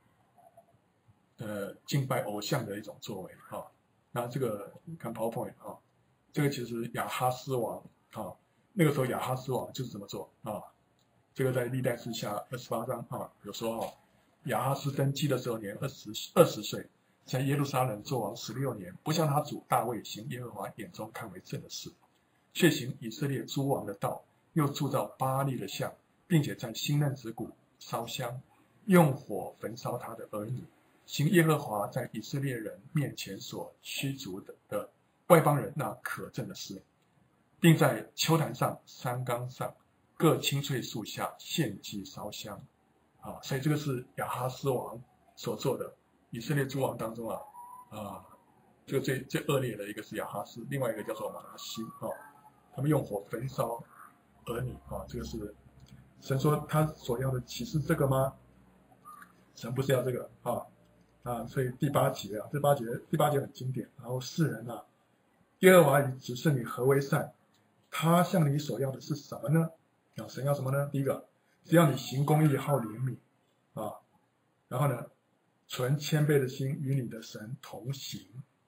[SPEAKER 1] 敬拜偶像的一种作为那这个看 PowerPoint 这个其实亚哈斯王那个时候亚哈斯王就是这么做这个在历代志下28章有说亚哈斯登基的时候年20岁，在耶路撒冷作王16年，不像他主大卫行耶和华眼中看为正的事，却行以色列诸王的道，又铸造巴力的像，并且在新嫩子谷烧香，用火焚烧他的儿女，行耶和华在以色列人面前所驱逐的外邦人那可憎的事，并在丘坛上、山冈上、各青翠树下献祭烧香所以这个是亚哈斯王所做的。以色列诸王当中这个最恶劣的一个是亚哈斯，另外一个叫做马拿西他们用火焚烧儿女这个是神说他所要的岂是这个吗？神不是要这个所以第八节很经典。然后世人耶和华已指示你何为善，他向你所要的是什么呢？神要什么呢？第一个只要你行公义，好怜悯然后呢存谦卑的心，与你的神同行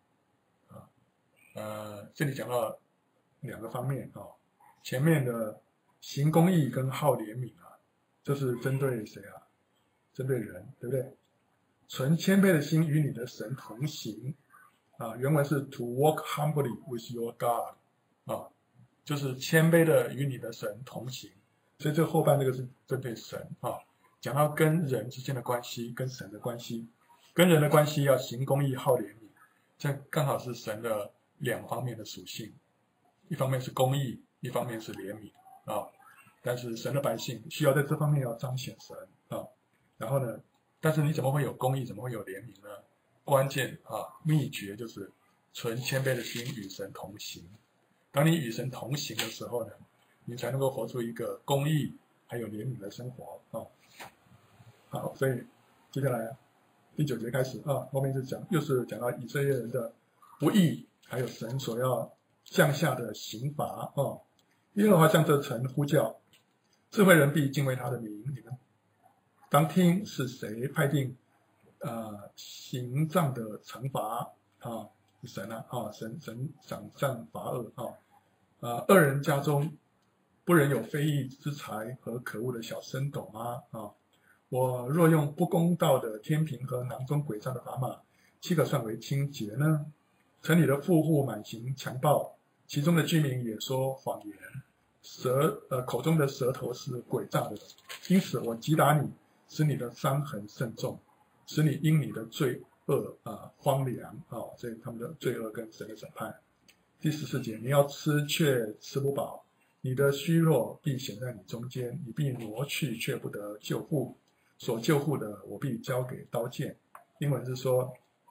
[SPEAKER 1] 这里讲到2个方面前面的行公义跟好怜悯这是针对谁针对人，对不对？存谦卑的心，与你的神同行原文是 to walk humbly with your God 就是谦卑的与你的神同行。所以这后半这个是针对神讲到跟人之间的关系，跟神的关系。跟人的关系要行公义，好怜悯，这刚好是神的2方面的属性，一方面是公义，一方面是怜悯但是神的百姓需要在这方面要彰显神然后呢，但是你怎么会有公义，怎么会有怜悯呢？关键秘诀就是存谦卑的心与神同行。当你与神同行的时候呢，你才能够活出一个公义还有怜悯的生活啊。好，所以接下来第9节开始啊，后面又是讲到以色列人的不义，还有神所要降下的刑罚啊。耶和华向这城呼叫，智慧人必敬畏他的名。你们当听是谁派定刑杖的惩罚啊？是神啊！神赏善罚恶啊！恶人家中不仍有非义之财和可恶的小升斗吗？啊！我若用不公道的天平和囊中诡诈的砝码，岂可算为清洁呢？城里的富户满行强暴，其中的居民也说谎言，口中的舌头是诡诈的，因此我击打你，使你的伤痕甚重，使你因你的罪恶荒凉啊！所以他们的罪恶跟神的审判。第14节，你要吃却吃不饱，你的虚弱必显在你中间，你必挪去却不得救护，所救护的我必交给刀剑。英文是说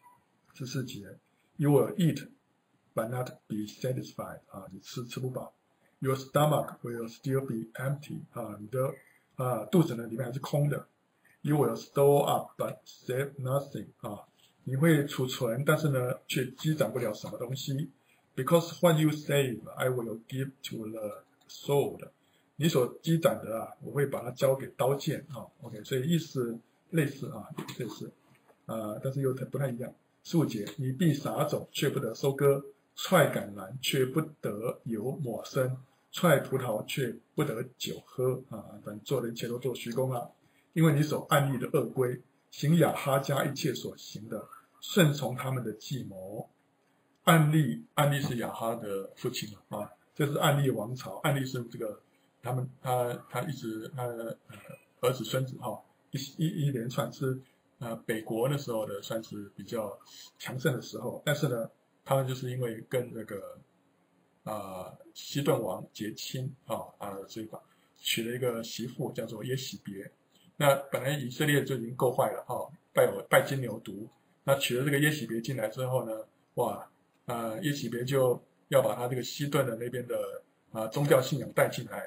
[SPEAKER 1] 14节 ，You will eat but not be satisfied 啊，你吃不饱。Your stomach will still be empty 啊，你的肚子呢里面还是空的。You will store up but save nothing 啊，你会储存，但是呢却积攒不了什么东西。Because what you save, I will give to the sword。你所积攒的我会把它交给刀剑啊。OK， 所以意思类似啊，类似但是又不太一样。15节，你必撒种却不得收割，踹橄榄却不得油抹身，踹葡萄却不得酒喝啊。反正做的一切都做虚功啊，因为你所暗立的恶规，行亚哈家一切所行的，顺从他们的计谋。暗利是亚哈的父亲啊，这是暗利王朝。暗利是这个他一直儿子孙子一连串是北国那时候的算是比较强盛的时候，但是呢，他们就是因为跟那个西顿王结亲所以娶了一个媳妇叫做耶洗别。那本来以色列就已经够坏了拜金牛犊，那娶了这个耶洗别进来之后呢，哇！耶洗别就要把他这个西顿的那边的宗教信仰带进来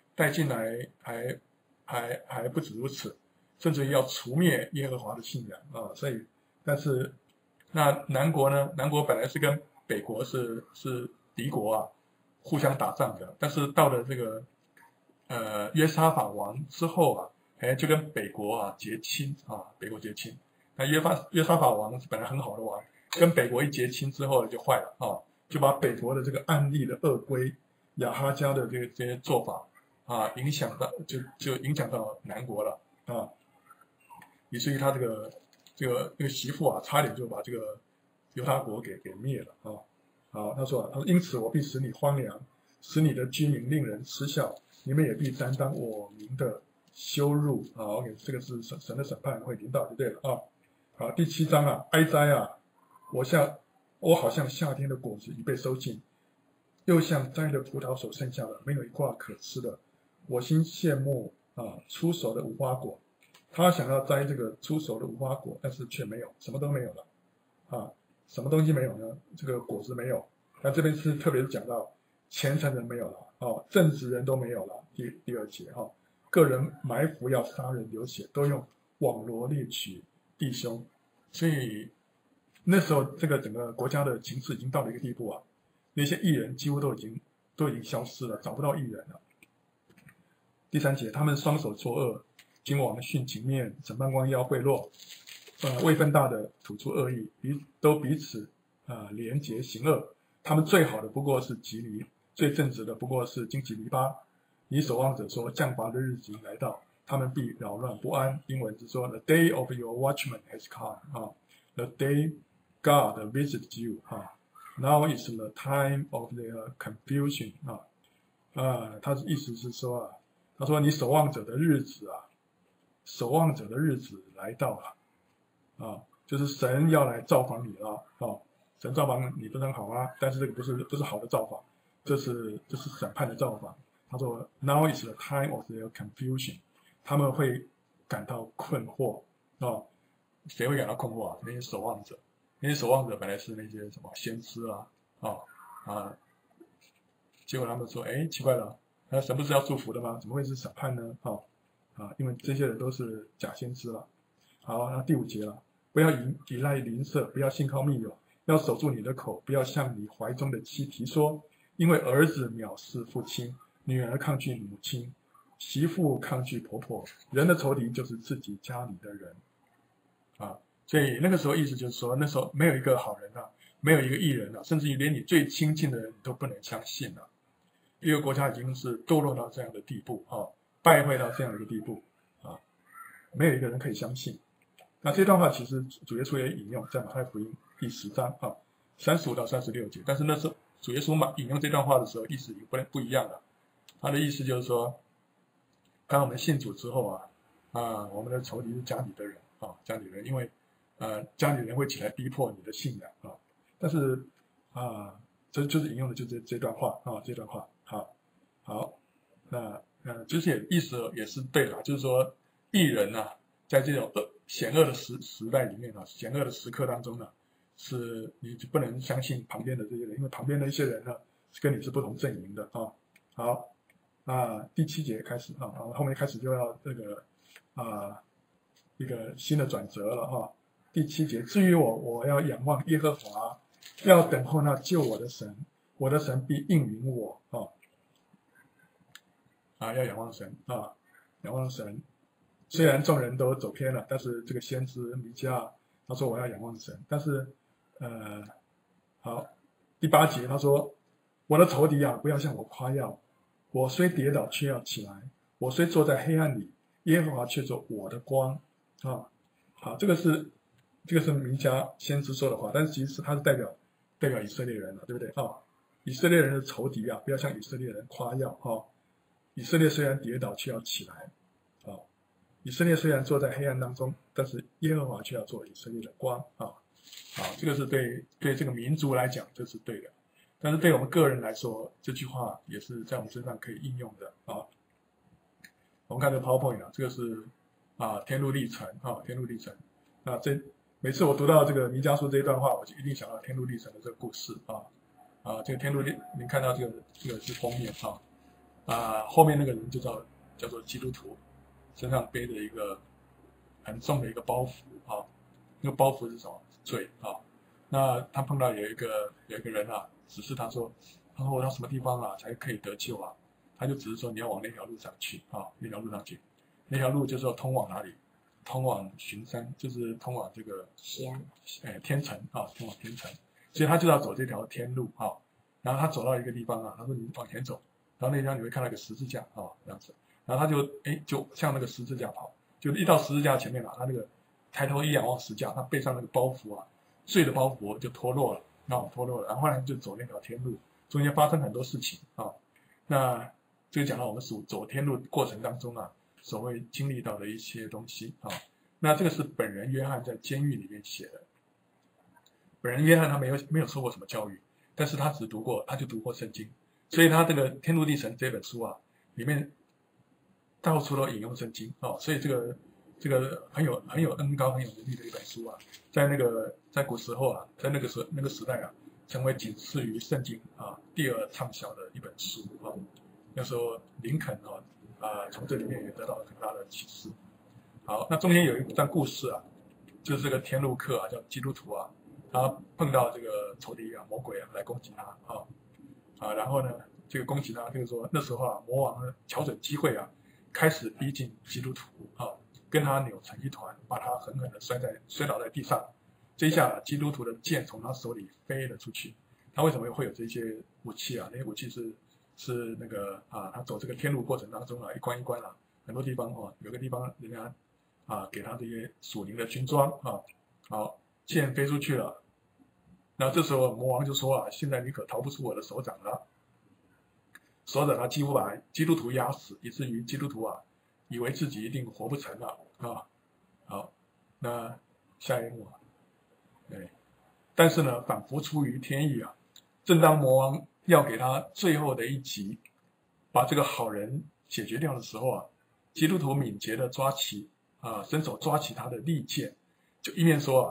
[SPEAKER 1] 还不止如此，甚至于要除灭耶和华的信仰所以，但是那南国呢？南国本来是跟北国是敌国互相打仗的，但是到了这个约沙法王之后就跟北国结亲北国结亲。那约沙法王是本来很好的王。跟北国一结亲之后就坏了就把北国的这个暗利的恶规、亚哈家的这些做法影响到就影响到南国了以至于他这个媳妇差点就把这个犹大国给灭了好，他说因此我必使你荒凉，使你的居民令人嗤笑，你们也必担当我名的羞辱OK， 这个是神的审判会临到就对了好，第7章哀哉我好像夏天的果子已被收尽，又像摘的葡萄所剩下的，没有一块可吃的。我心羡慕出熟的无花果。他想要摘这个出熟的无花果，但是却没有，什么都没有了什么东西没有呢？这个果子没有。那这边是特别是讲到虔诚人没有了正直人都没有了。第2节个人埋伏要杀人流血，都用网罗猎取弟兄。所以那时候这个整个国家的情势已经到了一个地步那些义人几乎都已经消失了，找不到义人了。第3节，他们双手作恶，君王徇情面，审判官要贿赂，位分大的吐出恶意，都彼此连结行恶。他们最好的不过是吉尼，最正直的不过是荆棘篱笆。你守望者说，降罚的日子已经来到，他们必扰乱不安。英文是说 The day of your watchman has come The day God visits you Now is the time of their confusion 他的意思是说他说你守望者的日子来到了就是神要来造访你了神造访你不是很好但是这个不是好的造访，这是审判的造访。他说 Now is the time of their confusion， 他们会感到困惑谁会感到困惑那些守望者。 那些守望者本来是那些什么先知啊，结果他们说，哎，奇怪了，神不是要祝福的吗？怎么会是审判呢？因为这些人都是假先知了。好，那第5节了，不要依赖邻舍，不要信靠密友，要守住你的口，不要向你怀中的妻提说，因为儿子藐视父亲，女儿抗拒母亲，媳妇抗拒婆婆，人的仇敌就是自己家里的人。所以那个时候意思就是说，那时候没有一个好人啊，没有一个义人啊，甚至于连你最亲近的人都不能相信了。一个国家已经是堕落到这样的地步败坏到这样的一个地步没有一个人可以相信。那这段话其实主耶稣也引用在马太福音第10章35到36节，但是那时候主耶稣引用这段话的时候，意思也不一样了。他的意思就是说，当我们信主之后我们的仇敌是家里的人家里人，因为家里人会起来逼迫你的信仰但是这就是引用的就是这段话这段话好，那就是意思也是对了，就是说义人在这种险恶的时代里面险恶的时刻当中是你不能相信旁边的这些人，因为旁边的一些人是跟你是不同阵营的好第7节开始后面开始就要这个一个新的转折了第7节，至于我要仰望耶和华，要等候那救我的神，我的神必应允我要仰望神仰望神。虽然众人都走偏了，但是这个先知弥迦他说我要仰望神，但是好，第8节他说，我的仇敌不要向我夸耀，我虽跌倒却要起来，我虽坐在黑暗里，耶和华却做我的光好，这个是弥迦先知说的话，但是其实他是代表以色列人了，对不对以色列人的仇敌不要向以色列人夸耀以色列虽然跌倒却要起来以色列虽然坐在黑暗当中，但是耶和华却要做以色列的光这个是对这个民族来讲这是对的，但是对我们个人来说，这句话也是在我们身上可以应用的我们看这个 PowerPoint 这个是天路历程天路历程。那每次我读到这个弥迦书这一段话，我就一定想到天路历程的这个故事这个天路您看到这个是封面后面那个人就叫做基督徒，身上背着一个很重的一个包袱那个包袱是什么？罪那他碰到有一个人指示他说我到什么地方才可以得救他就只是说你要往那条路上去那条路上去，那条路就是要通往哪里？通往巡山，就是通往这个天城通往天城，所以他就要走这条天路然后他走到一个地方他说你往前走，然后那地方你会看到一个十字架这样子，然后他就向那个十字架跑，就一到十字架前面他那个抬头一仰望十字架，他背上那个包袱罪的包袱就脱落了然后后来就走那条天路，中间发生很多事情那这个讲到我们走天路过程当中所谓经历到的一些东西那这个是本人约翰在监狱里面写的。本人约翰他没有受过什么教育，但是他就读过圣经，所以他这个《天路历程》这本书里面到处都引用圣经所以这个很有恩高很有能力的一本书在古时候在那个时代成为仅次于圣经第2畅销的一本书那时候林肯从这里面也得到了很大的启示。好，那中间有一段故事就是这个天路客叫基督徒他碰到这个仇敌魔鬼来攻击他然后呢这个攻击他，就是说那时候魔王呢瞧准机会开始逼近基督徒跟他扭成一团，把他狠狠的摔倒在地上。这一下基督徒的剑从他手里飞了出去。他为什么会有这些武器那些武器是那个他走这个天路过程当中一关一关很多地方有个地方人家给他这些属灵的军装好，剑飞出去了。那这时候魔王就说现在你可逃不出我的手掌了。说着他几乎把基督徒压死，以至于基督徒以为自己一定活不成了好，那下一幕对，但是呢仿佛出于天意正当魔王要给他最后的一击，把这个好人解决掉的时候基督徒敏捷的伸手抓起他的利剑，就一面说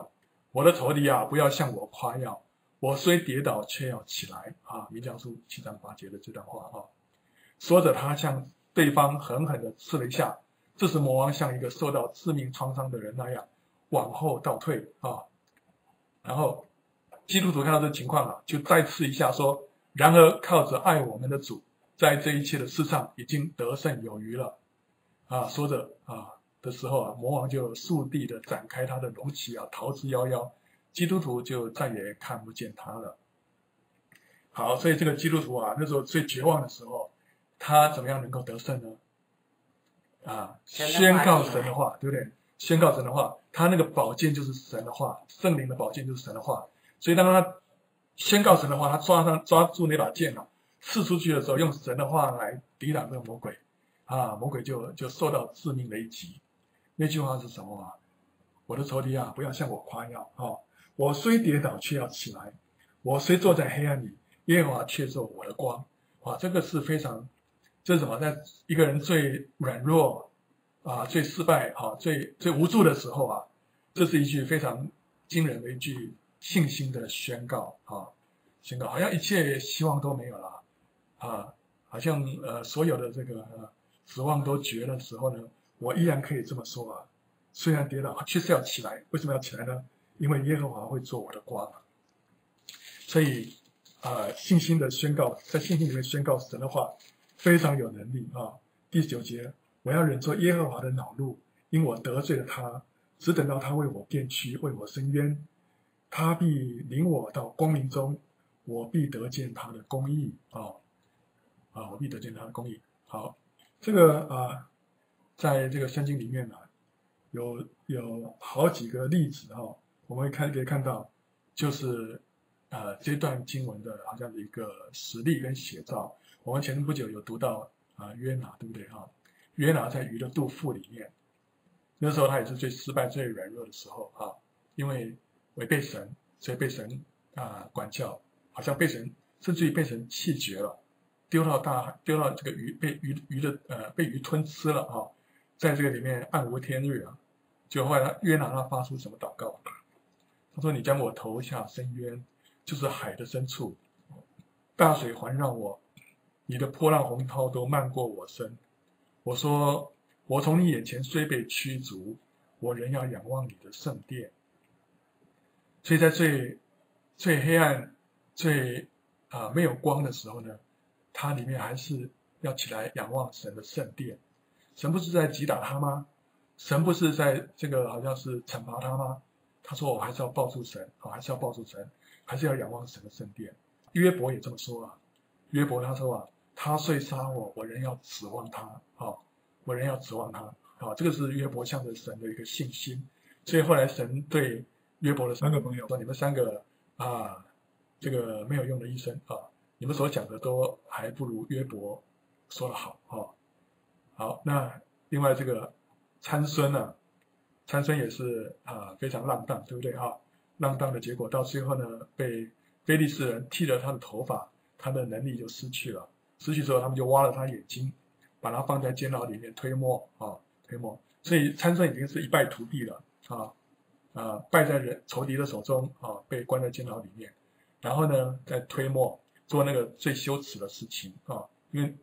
[SPEAKER 1] 我的仇敌啊，不要向我夸耀，我虽跌倒，却要起来啊！弥迦书7章8节的这段话啊，说着他向对方狠狠地刺了一下，这时魔王像一个受到致命创伤的人那样往后倒退啊，然后基督徒看到这情况啊，就再刺一下说：然而靠着爱我们的主，在这一切的事上已经得胜有余了啊！说着啊的时候啊，魔王就速地的展开他的龙旗啊，逃之夭夭，基督徒就再也看不见他了。好，所以这个基督徒啊，那时候最绝望的时候，他怎么样能够得胜呢？啊，宣告神的话，对不对？宣告神的话，他那个宝剑就是神的话，圣灵的宝剑就是神的话。所以当他宣告神的话，他抓住那把剑啊，刺出去的时候，用神的话来抵挡这个魔鬼，啊，魔鬼就受到致命的一击。那句话是什么啊？我的仇敌啊，不要向我夸耀啊！我虽跌倒，却要起来；我虽坐在黑暗里，耶和华却做我的光。啊，这个是非常，这是什么？在一个人最软弱啊、最失败啊、最无助的时候啊，这是一句非常惊人的一句信心的宣告啊！宣告好像一切希望都没有了啊，好像所有的这个指望都绝的时候呢，我依然可以这么说啊。虽然跌倒，确实要起来。为什么要起来呢？因为耶和华会做我的光。所以信心的宣告，在信心里面宣告神的话，非常有能力啊。第9节，我要忍受耶和华的恼怒，因我得罪了他，只等到他为我辩屈，为我伸冤。他必领我到光明中，我必得见他的公义我必得见他的公义。好，这个在这个圣经里面呢，有好几个例子我们可以看到，就是这段经文的好像的一个实例跟写照。我们前不久有读到约拿，对不对约拿在鱼的肚腹里面，那时候他也是最失败、最软弱的时候因为违背神，所以被神管教，好像被神甚至于被神弃绝了，丢到这个鱼被鱼吞吃了在这个里面暗无天日就后来约拿他发出什么祷告？他说：“你将我投下深渊，就是海的深处，大水环绕我，你的波浪洪涛都漫过我身。我说，我从你眼前虽被驱逐，我仍要仰望你的圣殿。”所以在最黑暗、最没有光的时候呢，他里面还是要起来仰望神的圣殿。神不是在击打他吗？神不是在这个好像是惩罚他吗？他说：“我还是要抱住神还是要抱住神，还是要仰望神的圣殿。”约伯也这么说约伯他说他虽杀我，我仍要指望他我仍要指望他这个是约伯向着神的一个信心。所以后来神对约伯的3个朋友说：“你们3个这个没有用的医生你们所讲的都还不如约伯说的好好，那另外这个参孙参孙也是非常浪荡，对不对浪荡的结果到最后呢，被非利士人剃了他的头发，他的能力就失去了。失去之后，他们就挖了他眼睛，把他放在监牢里面推磨推磨。所以参孙已经是一败涂地了败在仇敌的手中被关在监牢里面，然后呢，再推磨做那个最羞耻的事情因为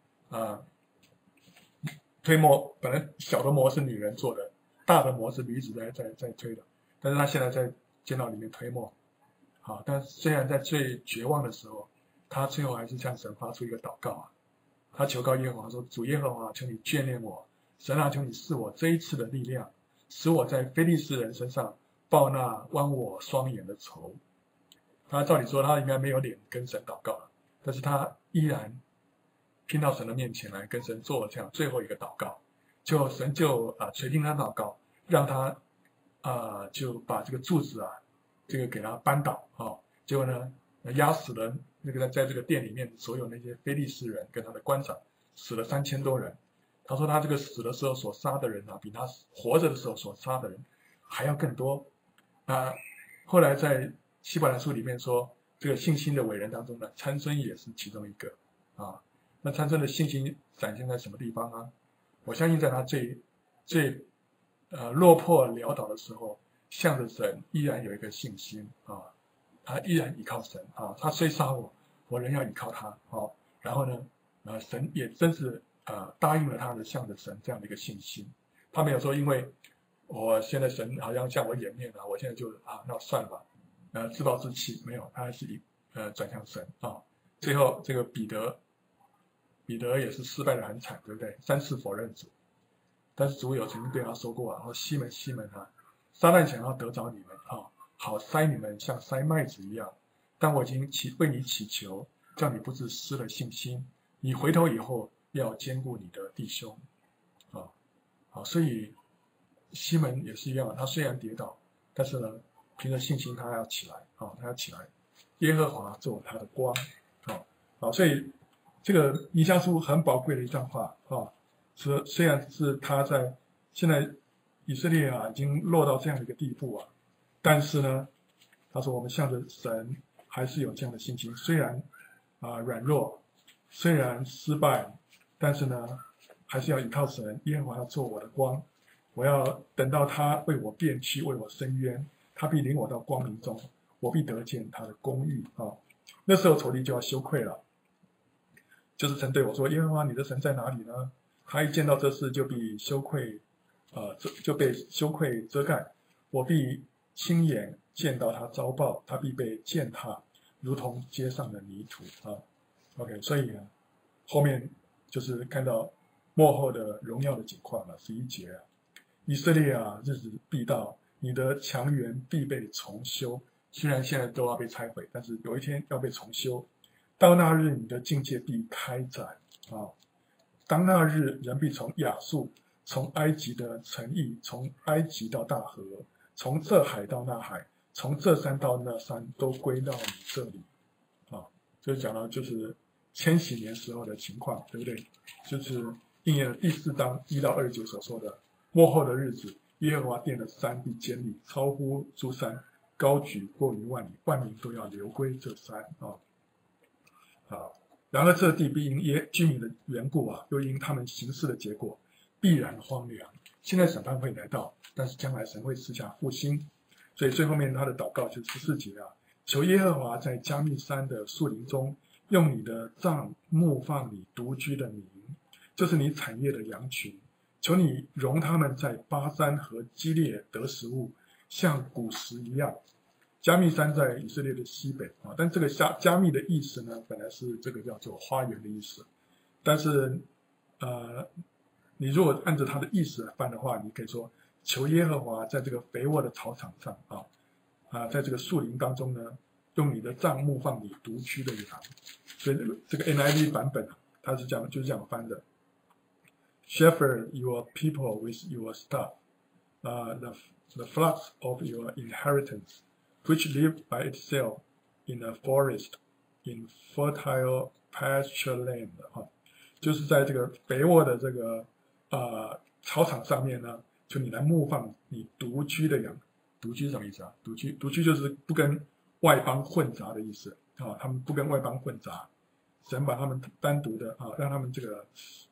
[SPEAKER 1] 推磨本来小的磨是女人做的，大的磨是女子在推的，但是他现在在监牢里面推磨但虽然在最绝望的时候，他最后还是向神发出一个祷告他求告耶和华说：“主耶和华，求你眷恋我，神求你赐我这一次的力量，使我在非利士人身上报那剜我双眼的仇。”他照理说他应该没有脸跟神祷告了，但是他依然拼到神的面前来跟神做这样最后一个祷告，神就垂听他祷告，让他就把这个柱子这个给他扳倒结果呢压死了那个在这个殿里面所有那些非利士人跟他的官长，死了3000多人。他说他这个死的时候所杀的人比他活着的时候所杀的人还要更多后来在希伯来书里面说，这个信心的伟人当中呢，参孙也是其中一个那参孙的信心展现在什么地方我相信在他最落魄潦倒的时候， 向着神依然有一个信心啊，他依然依靠神啊，他虽杀我，我仍要依靠他。好，然后呢，神也真是答应了他的向着神这样的一个信心。他没有说因为我现在神好像向我掩面了，我现在就那算了吧，自暴自弃，没有，他还是转向神啊。最后这个彼得也是失败的很惨，对不对？3次否认主，但是主有曾经对他说过然后西门西门撒旦想要得着你们好塞你们像塞麦子一样，但我已经为你祈求，叫你不致失了信心。你回头以后要兼顾你的弟兄所以西门也是一样，他虽然跌倒，但是呢，凭着信心他要起来他要起来。耶和华做他的光所以这个弥迦书很宝贵的一段话虽然是他在现在以色列已经落到这样的一个地步但是呢，他说我们向着神还是有这样的信心，虽然软弱，虽然失败，但是呢，还是要依靠神。耶和华要做我的光，我要等到他为我辩屈，为我伸冤，他必领我到光明中，我必得见他的公义那时候仇敌就要羞愧了，就是曾对我说：“耶和华你的神在哪里呢？”他一见到这事就必羞愧，就被羞愧遮盖。我必亲眼见到他遭报，他必被践踏，如同街上的泥土OK， 所以后面就是看到末后的荣耀的景况了。11节以色列日子必到，你的墙垣必被重修。虽然现在都要被拆毁，但是有一天要被重修。到那日，你的境界必开展当那日，人必从亚述，从埃及的城邑，从埃及到大河，从这海到那海，从这山到那山，都归到你这里这讲到就是千禧年时候的情况，对不对？就是应验了第4章1到2节所说的末后的日子，耶和华殿的山必坚立，超乎诸山，高举过于万里，万民都要流归这山然而这地必因居民的缘故又因他们行事的结果，必然荒凉。现在审判会来到，但是将来神会赐下复兴。所以最后面他的祷告就是14节求耶和华在加密山的树林中，用你的帐幕放你独居的民，就是你产业的羊群。求你容他们在巴山和基列得食物，像古时一样。加密山在以色列的西北但这个加密的意思呢，本来是这个叫做花园的意思，但是你如果按照它的意思来翻的话，你可以说求耶和华在这个肥沃的草场上在这个树林当中呢，用你的帐幕放你独居的羊。所以这个 NIV 版本它是就是这样翻的 ：Shepherd your people with your staff, the flocks of your inheritance.Which live by itself in a forest, in fertile pasture land 就是在这个肥沃的这个草场上面呢，就你来牧放你独居的羊。独居是什么意思独居就是不跟外邦混杂的意思他们不跟外邦混杂，神把他们单独的让他们这个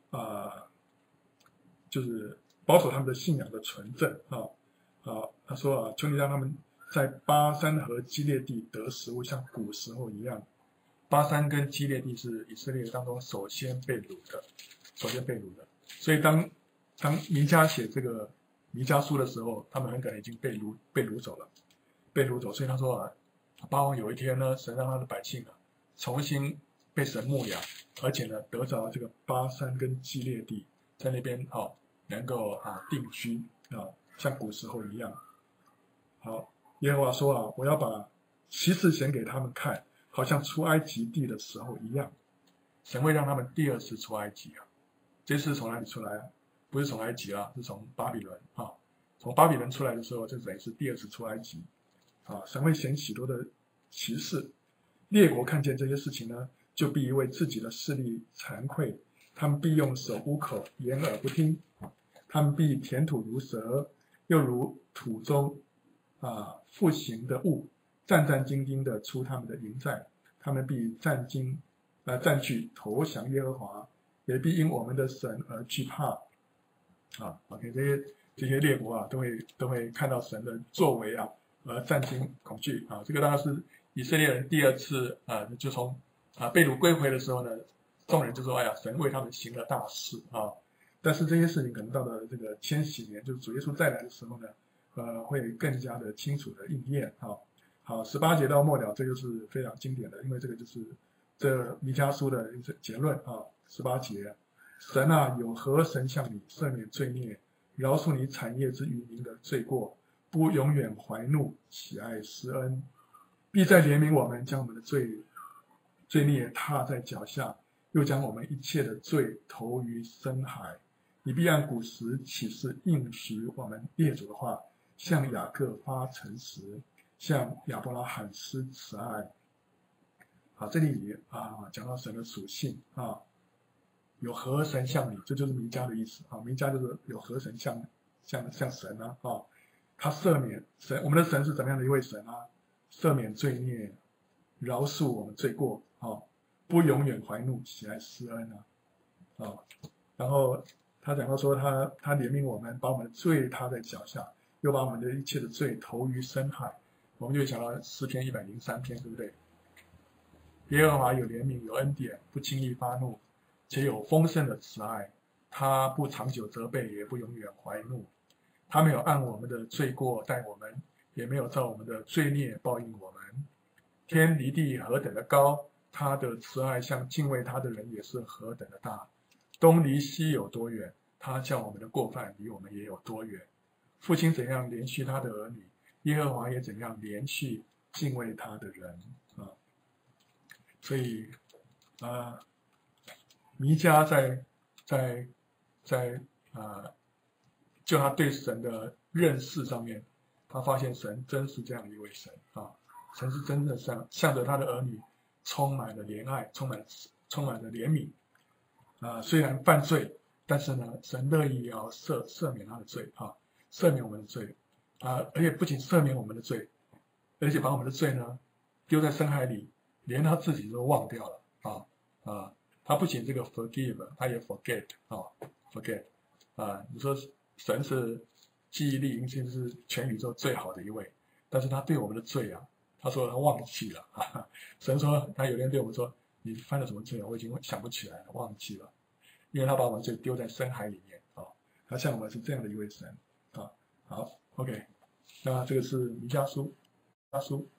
[SPEAKER 1] 就是保守他们的信仰的纯正他说求你让他们在巴山和基列地得食物，像古时候一样。巴山跟基列地是以色列当中首先被掳的，所以当弥迦写这个弥迦书的时候，他们很可能已经被掳走了，所以他说巴王有一天呢，神让他的百姓重新被神牧养，而且呢得着这个巴山跟基列地，在那边能够定居像古时候一样。好，耶和华说我要把其次显给他们看，好像出埃及地的时候一样。神会让他们第2次出埃及这次从哪里出来不是从埃及是从巴比伦从巴比伦出来的时候，就等于是第2次出埃及神会显许多的奇事，列国看见这些事情呢，就必为自己的势力惭愧，他们必用手捂口，掩耳不听，他们必填土如蛇，又如土中复形的物，战战兢兢的出他们的营寨，他们必占据投降耶和华，也必因我们的神而惧怕OK， 这些列国啊，都会看到神的作为啊，而战惊恐惧啊。这个当然是以色列人第二次就从被掳归回的时候呢，众人就说：“哎呀，神为他们行了大事啊！”但是这些事情可能到了这个千禧年，就是主耶稣再来的时候呢，会更加的清楚的应验啊。好，18节到末了，这就是非常经典的，因为这个就是这弥迦书的结论啊。18节，神啊，有何神向你赦免罪孽，饶恕你产业之余民的罪过，不永远怀怒，喜爱施恩，必再怜悯我们，将我们的罪孽踏在脚下，又将我们一切的罪投于深海。你必按古时启示应许我们列祖的话，向雅各发诚实，向亚伯拉罕施慈爱。好，这里讲到神的属性啊，有何神像你，这就是弥迦的意思啊。弥迦就是有何神像神啊他赦免神，我们的神是怎么样的一位神啊？赦免罪孽，饶恕我们罪过不永远怀怒，喜爱施恩然后他讲到说他怜悯我们，把我们的罪踏在脚下，又把我们的一切的罪投于深海。我们就想到诗篇103篇，对不对？耶和华有怜悯，有恩典，不轻易发怒，且有丰盛的慈爱。他不长久责备，也不永远怀怒。他没有按我们的罪过待我们，也没有照我们的罪孽报应我们。天离地何等的高，他的慈爱向敬畏他的人也是何等的大。东离西有多远，他叫我们的过犯离我们也有多远。父亲怎样怜恤他的儿女，耶和华也怎样怜恤敬畏他的人所以弥迦在就他对神的认识上面，他发现神真是这样一位神神是真的向着他的儿女充满了怜爱，充满了怜悯虽然犯罪，但是呢，神乐意也要赦免他的罪赦免我们的罪而且不仅赦免我们的罪，而且把我们的罪呢丢在深海里，连他自己都忘掉了他不仅这个 forgive， 他也 forget forget 你说神是记忆力应该是全宇宙最好的一位，但是他对我们的罪他说他忘记了神说他有天对我们说，你犯了什么罪我已经想不起来了，忘记了，因为他把我们罪丢在深海里面他像我们是这样的一位神好 OK， 那这个是弥迦书。